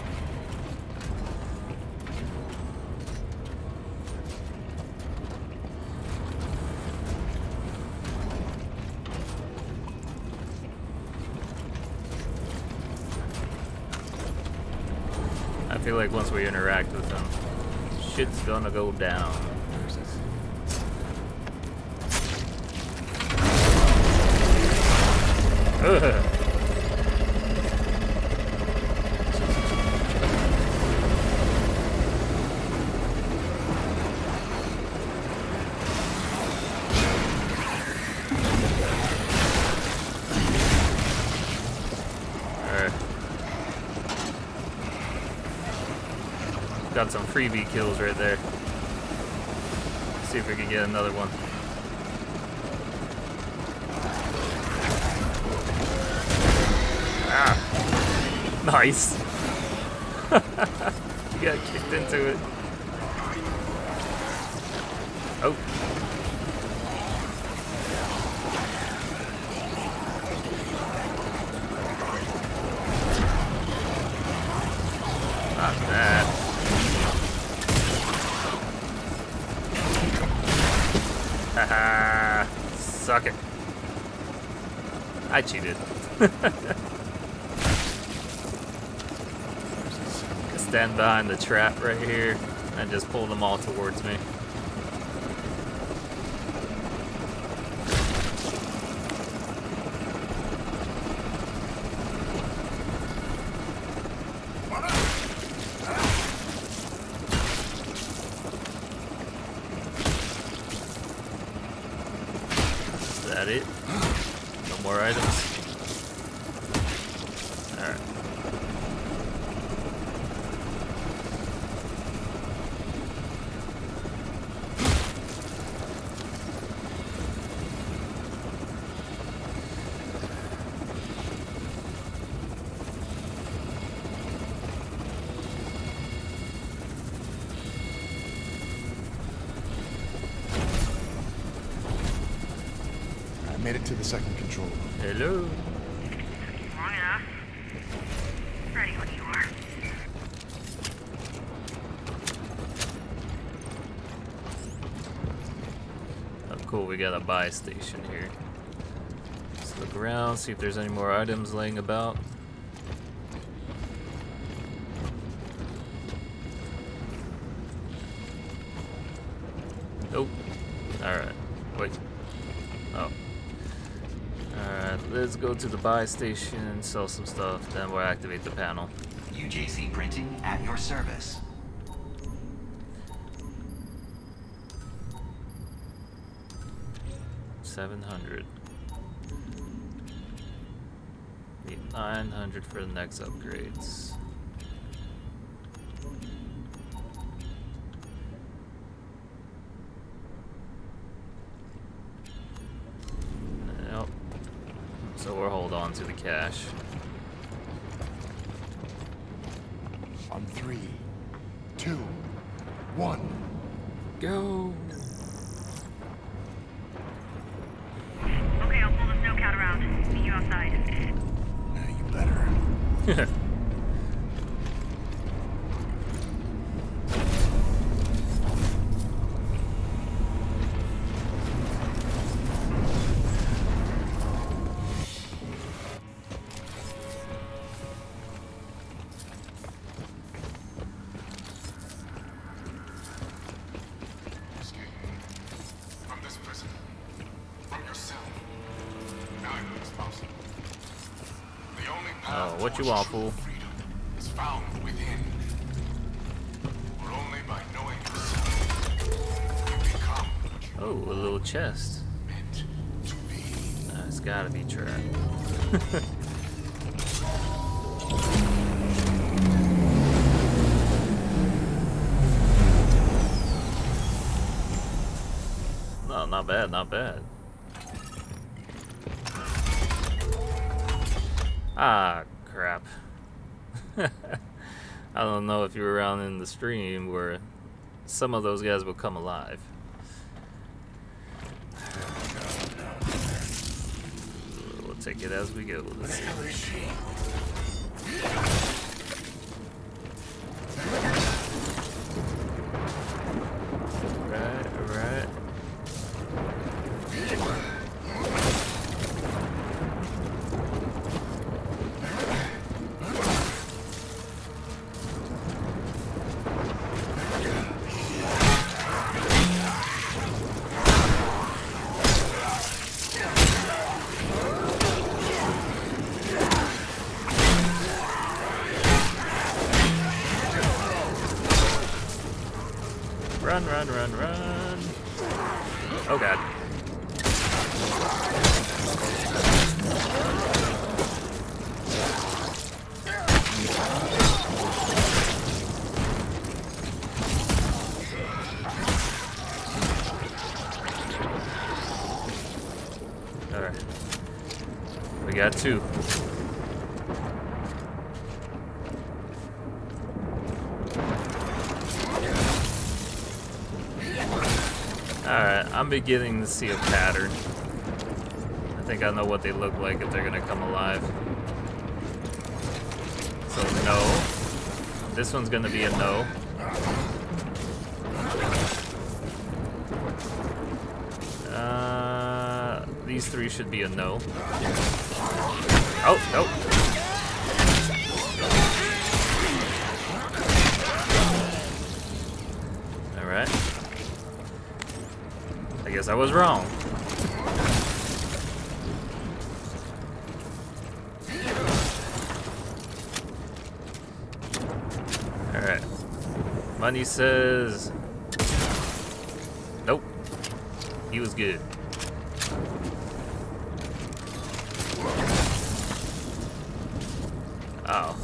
I feel like once we interact with them, shit's gonna go down. Where's this? Ugh. Alright. Got some freebie kills right there. See if we can get another one. Ah, nice. You got kicked into it. Oh. Not bad. Haha. Suck it. I cheated. Stand behind the trap right here and just pull them all towards me. Is that it? No more items? Alright. I made it to the second control room. Hello. Long enough. Ready when you are. Oh, cool. We got a buy station here. Let's look around, see if there's any more items laying about. Nope. Alright. Wait. Oh. Alright, let's go to the buy station, sell some stuff, then we'll activate the panel. U J C Printing at your service. seven hundred. Need nine hundred for the next upgrades. Nope. So we'll hold on to the cash. On three, two, one. Go! Okay, I'll pull the snowcat around. Meet you outside. Yeah, you better. From this prison. From yourself. Neither is possible. The only path Oh, what you towards want, true fool? freedom is found within. For only by knowing yourself you become what you Oh, a little chest. meant to be. Uh, it's gotta be trapped. No, not bad, not bad. Ah, crap. I don't know if you were around in the stream where some of those guys will come alive. We'll take it as we go. Let's see. Where is she? Right, right. Run, run, run, run. Oh god. Alright. We got two. Alright, I'm beginning to see a pattern. I think I know what they look like if they're gonna come alive. So no. This one's gonna be a no. Uh, these three should be a no. Oh, nope. Alright. I guess I was wrong. Alright. Money says... Nope. He was good. Oh.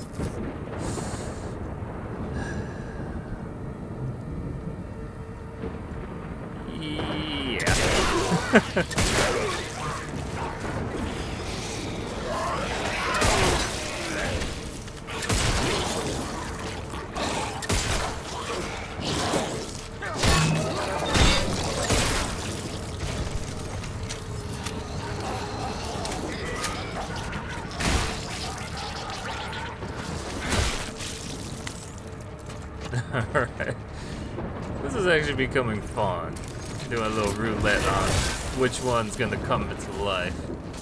Yeah. Alright. This is actually becoming fun. Doing a little roulette on which one's gonna come into life.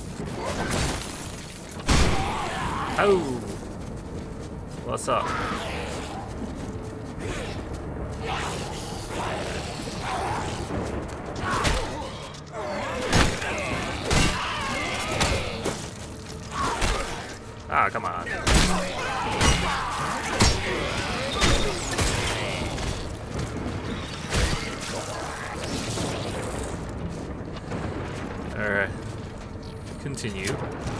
Oh! What's up? Ah, come on. Alright. Continue.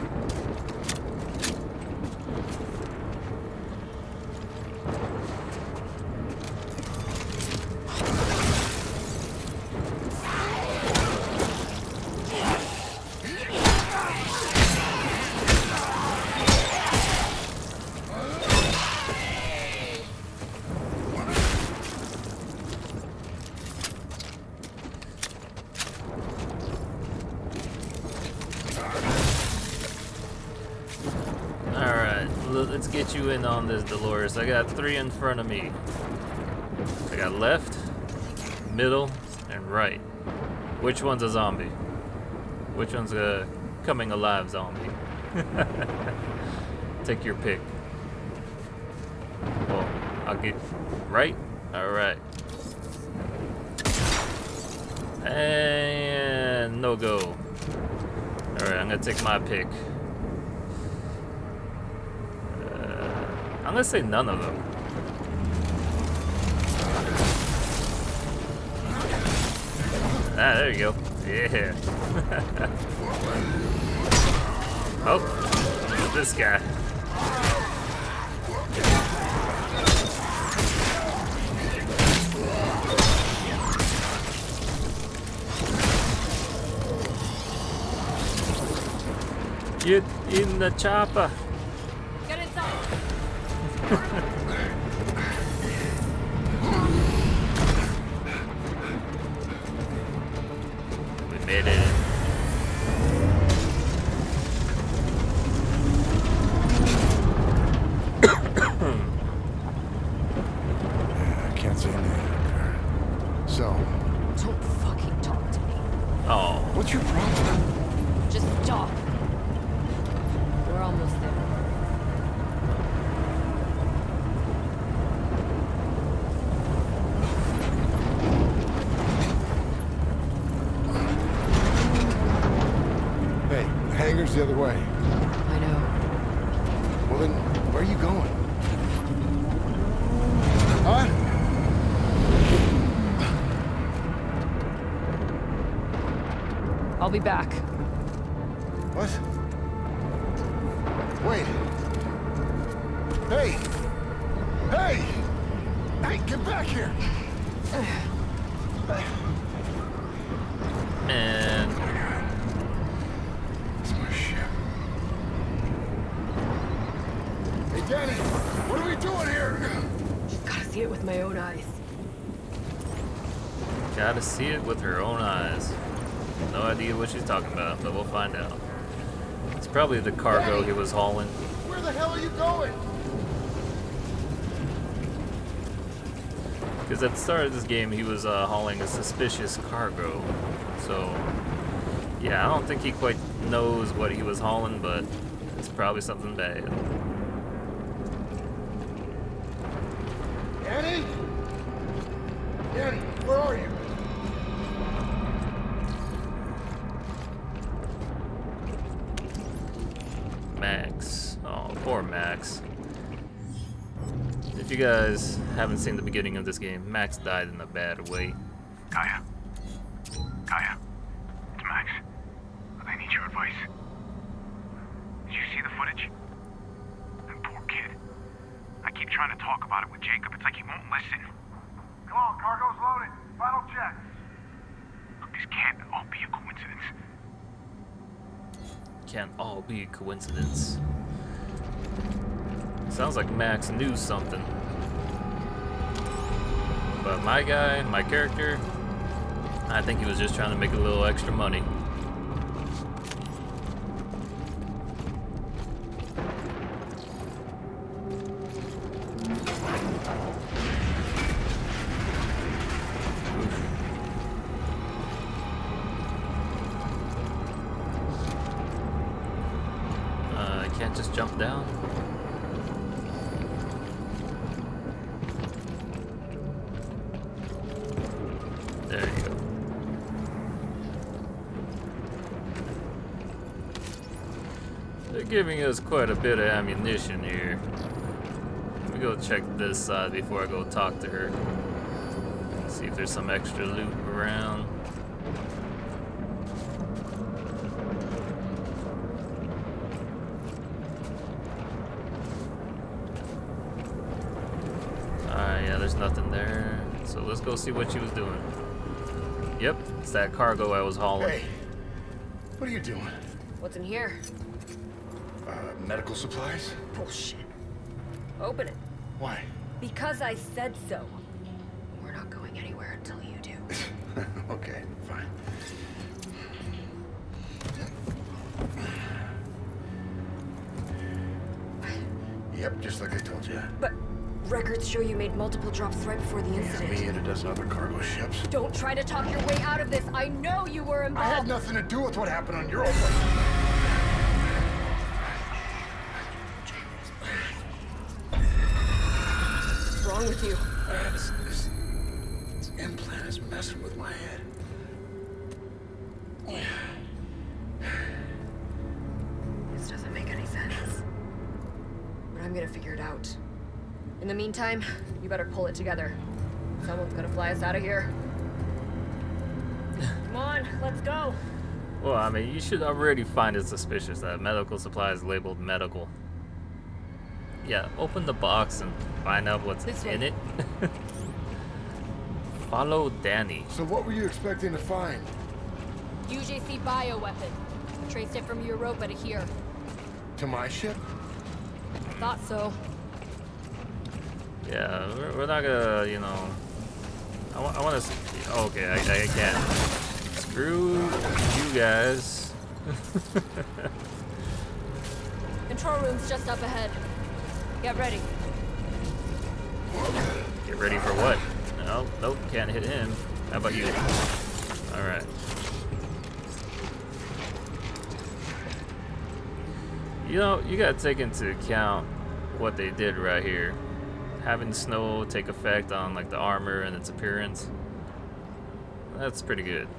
Let's get you in on this, Dolores. I got three in front of me. I got left, middle, and right. Which one's a zombie? Which one's a coming alive zombie? Take your pick. Well, I'll get right. All right. And no go. All right, I'm gonna take my pick. I'm gonna say none of them. Ah, there you go. Yeah. Oh, this guy. Get in the chopper. Get inside. Made it. Yeah, I can't see anything up there. So, Don't fucking talk to me. Oh. what's your problem? Just stop. We're almost there. Hey, the hangar's the other way. I know. Well then, where are you going? Huh? I'll be back. What? Wait. Hey! Hey! Hey, get back here! Man. It's my ship. Hey, Danny! What are we doing here? Just gotta see it with my own eyes. Gotta see it with her own eyes. No idea what she's talking about, but we'll find out. It's probably the cargo he was hauling. Where the hell are you going? Because at the start of this game, he was uh, hauling a suspicious cargo. So, yeah, I don't think he quite knows what he was hauling, but it's probably something bad. Danny? Danny, where are you? Max. Oh, poor Max. If you guys haven't seen the beginning of this game, Max died in a bad way. Gaia. Gaia. It's Max. I need your advice. Did you see the footage? That poor kid. I keep trying to talk about it with Jacob. It's like he won't listen. Come on, cargo's loaded. Final check. Look, this can't all be a coincidence. Can't all be a coincidence. Sounds like Max knew something. But my guy, my character, I think he was just trying to make a little extra money. Uh, I can't just jump down. There you go. They're giving us quite a bit of ammunition here. Let me go check this side before I go talk to her. See if there's some extra loot around. Alright, yeah, there's nothing there. So let's go see what she was doing. Yep, it's that cargo I was hauling. Hey, what are you doing? What's in here? Uh, medical supplies? Bullshit. Open it. Why? Because I said so. We're not going anywhere until you do. Okay, fine. Yep, just like I told you. But records show you made multiple drops right before the Yeah, incident. me and a dozen other cargo ships. Don't try to talk your way out of this. I know you were I involved. had nothing to do with what happened on your place. What's wrong with you? Uh, this, this, this implant is messing with my head. This doesn't make any sense. But I'm gonna figure it out. In the meantime, you better pull it together. Someone's gonna fly us out of here. Come on, let's go. Well, I mean, you should already find it suspicious that medical supplies labeled medical. Yeah, open the box and find out what's This way. in it. Follow Danny. So what were you expecting to find? U J C bioweapon. Traced it from Europa to here. To my ship? Thought so. Yeah, we're, we're not gonna, you know. I, wa I want to. Okay, I, I can't. Screw Screw you guys. Control room's just up ahead. Get ready. Get ready for what? No, nope, can't hit him. How about you? Alright. You know, you gotta take into account what they did right here. Having snow take effect on like the armor and its appearance. That's pretty good.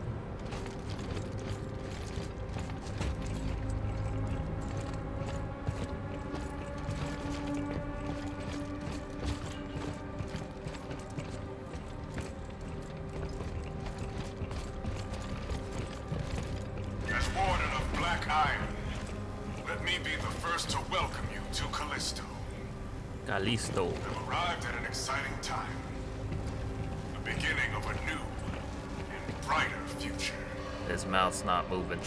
As Warden of Black Iron, let me be the first to welcome you to Callisto. Callisto. I've arrived at an exciting time. The beginning of a new and brighter future. His mouth's not moving.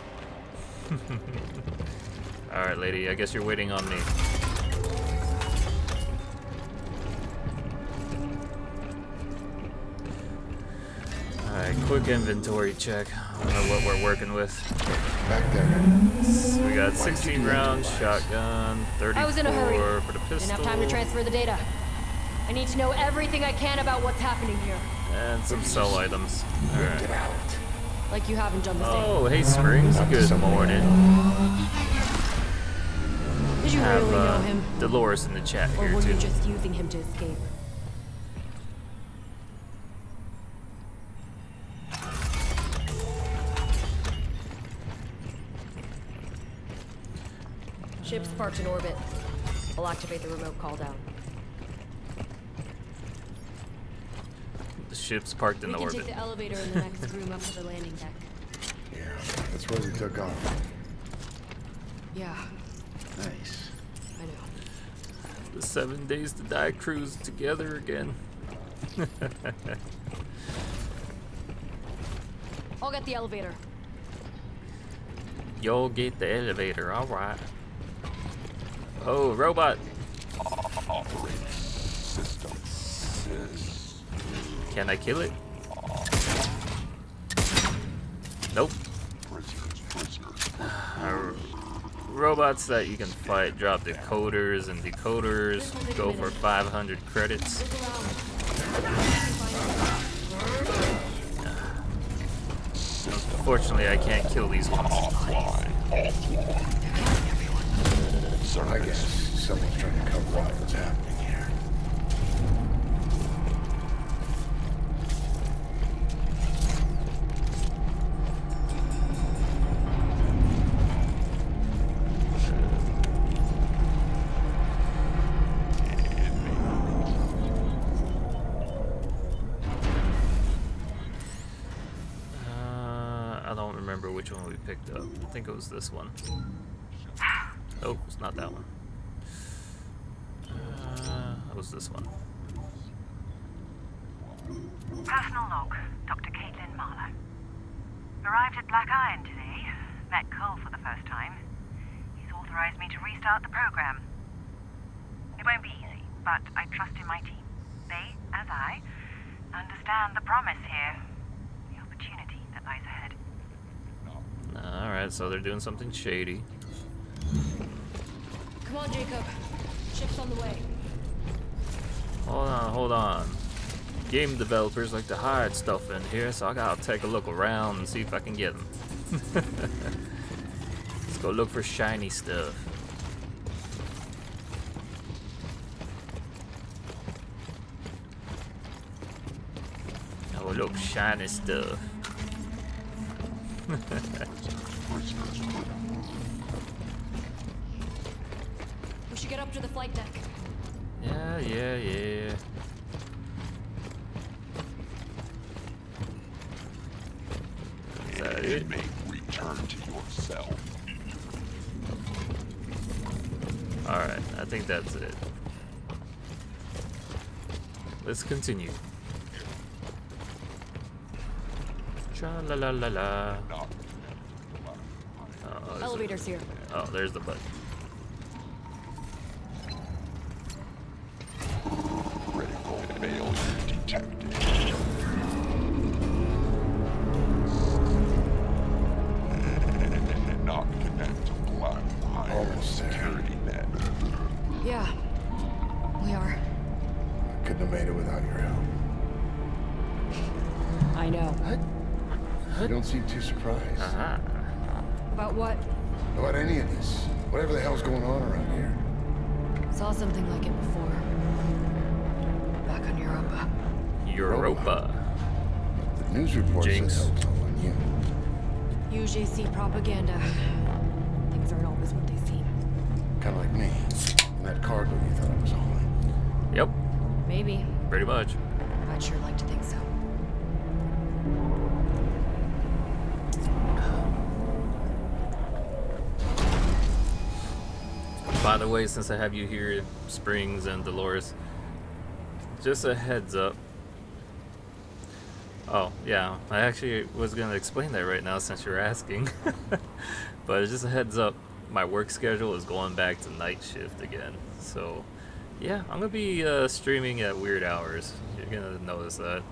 Alright, lady, I guess you're waiting on me. Alright, quick inventory check. I don't know what we're working with. Back there. So we got sixteen rounds, shotgun, I was in a hurry. thirty-four for the pistol. Didn't have time to transfer the data. I need to know everything I can about what's happening here. And some cell items. Alright. Like you haven't done the same. Oh, hey Springs, good morning. Did you Have really know uh, him? Dolores in the chat Or here were too. you just using him to escape? Ship's parked in orbit. I'll activate the remote call down. The ship's parked in We the can orbit. take the elevator in the next room up to the landing deck. Yeah, that's where we took off. Yeah, Nice. I know. The seven days to die cruise together again. I'll get the elevator. You'll get the elevator, alright. Oh, robot. Operating system says Can I kill it? Nope. prisoners, prisoners. Uh, robots that you can fight drop decoders, and decoders go for five hundred credits. Unfortunately, I can't kill these ones. I guess someone's trying to cover up what's happening here. Uh, I don't remember which one we picked up. I think it was this one. Oh, it's not that one. Uh, it was this one. Personal log, Doctor Caitlin Marlowe. Arrived at Black Iron today. Met Cole for the first time. He's authorized me to restart the program. It won't be easy, but I trust in my team. They, as I, understand the promise here. The opportunity that lies ahead. Alright, so they're doing something shady. Come on, Jacob. Ship's on the way. Hold on, hold on. Game developers like to hide stuff in here, so I gotta take a look around and see if I can get them. Let's go look for shiny stuff. Oh, look, shiny stuff. We should get up to the flight deck. Yeah, yeah, yeah. Is that it? May return to yourself. Alright, I think that's it. Let's continue. Cha la la la la. Not Oh, there's Elevator's here. a- oh, there's the button. critical failure detected. You don't seem too surprised. Uh-huh. About what? About any of this. Whatever the hell's going on around here. Saw something like it before. Back on Europa. Europa. The news report Jinx. says hell's all on you. U J C propaganda. Things aren't always what they seem. Kind of like me. And that cargo you thought I was hauling. Yep, Maybe. pretty much. I'd sure like to think so. By the way, since I have you here, Springs and Dolores, just a heads up. Oh, yeah, I actually was going to explain that right now since you're asking. But just a heads up, my work schedule is going back to night shift again. So, yeah, I'm going to be uh, streaming at weird hours. You're going to notice that.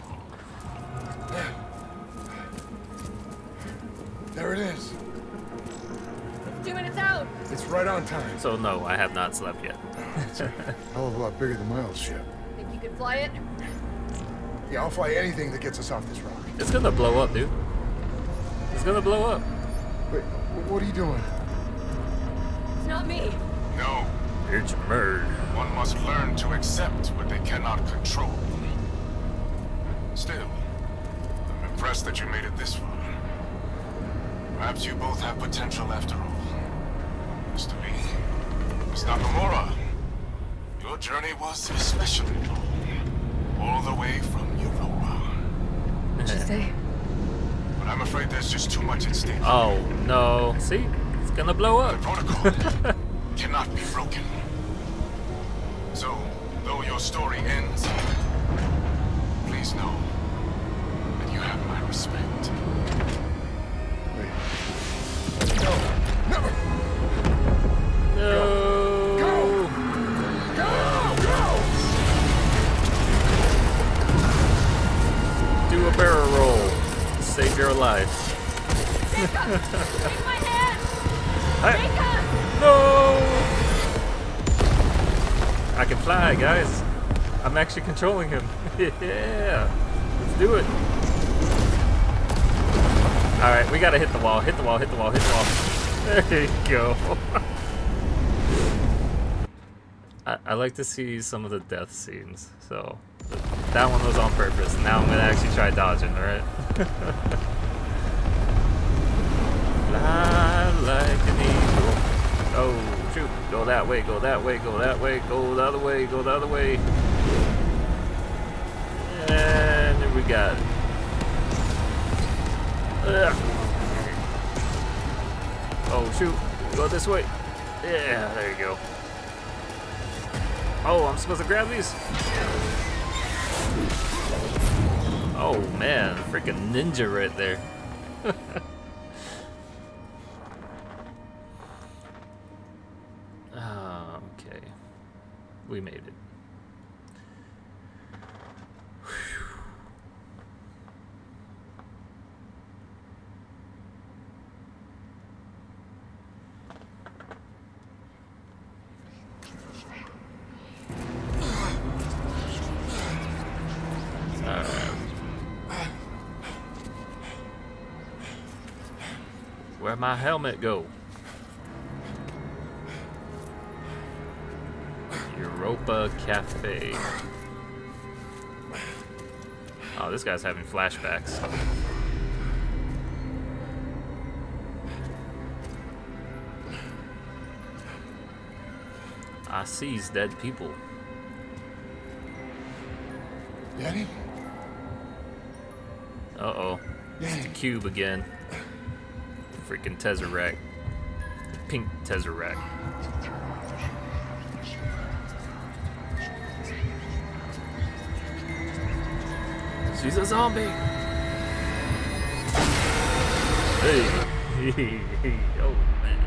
There it is. Two minutes out! It's right on time. So, no, I have not slept yet. It's a hell of a lot bigger than my old ship. Think you could fly it? Yeah, I'll fly anything that gets us off this rock. It's going to blow up, dude. It's going to blow up. Wait, what are you doing? It's not me. No, It's murder. one must learn to accept what they cannot control. Still, I'm impressed that you made it this far. Perhaps you both have potential after all. Mister Lee, Miss Nakamura, your journey was especially long. All the way from Europa. What'd you say? But I'm afraid there's just too much at stake. Oh, no. See? It's gonna blow The up. protocol cannot be broken. So, though your story ends, please know that you have my respect. Wait. No. No. No. Go. Go. Go. Do a barrel roll. Save your life. Jacob! Take my hand! Hey. Jacob! No! I can fly, guys. I'm actually controlling him. Yeah. Let's do it. Alright, we gotta hit the wall. Hit the wall, hit the wall, hit the wall. There you go. I, I like to see some of the death scenes, so that one was on purpose. Now I'm gonna actually try dodging, alright? Fly like an eagle. Oh, shoot. Go that way, go that way, go that way, go the other way, go the other way. And then we got it. Ugh. Oh, shoot. Go this way. Yeah, there you go. Oh, I'm supposed to grab these? Oh, man. Freaking ninja right there. Ah, okay. We made it. Where'd my helmet go? Europa Cafe. Oh, this guy's having flashbacks. I sees dead people. Daddy? Uh-oh. It's the cube again. Freaking Tesseract. Pink Tesseract. She's a zombie! Hey! Oh, man.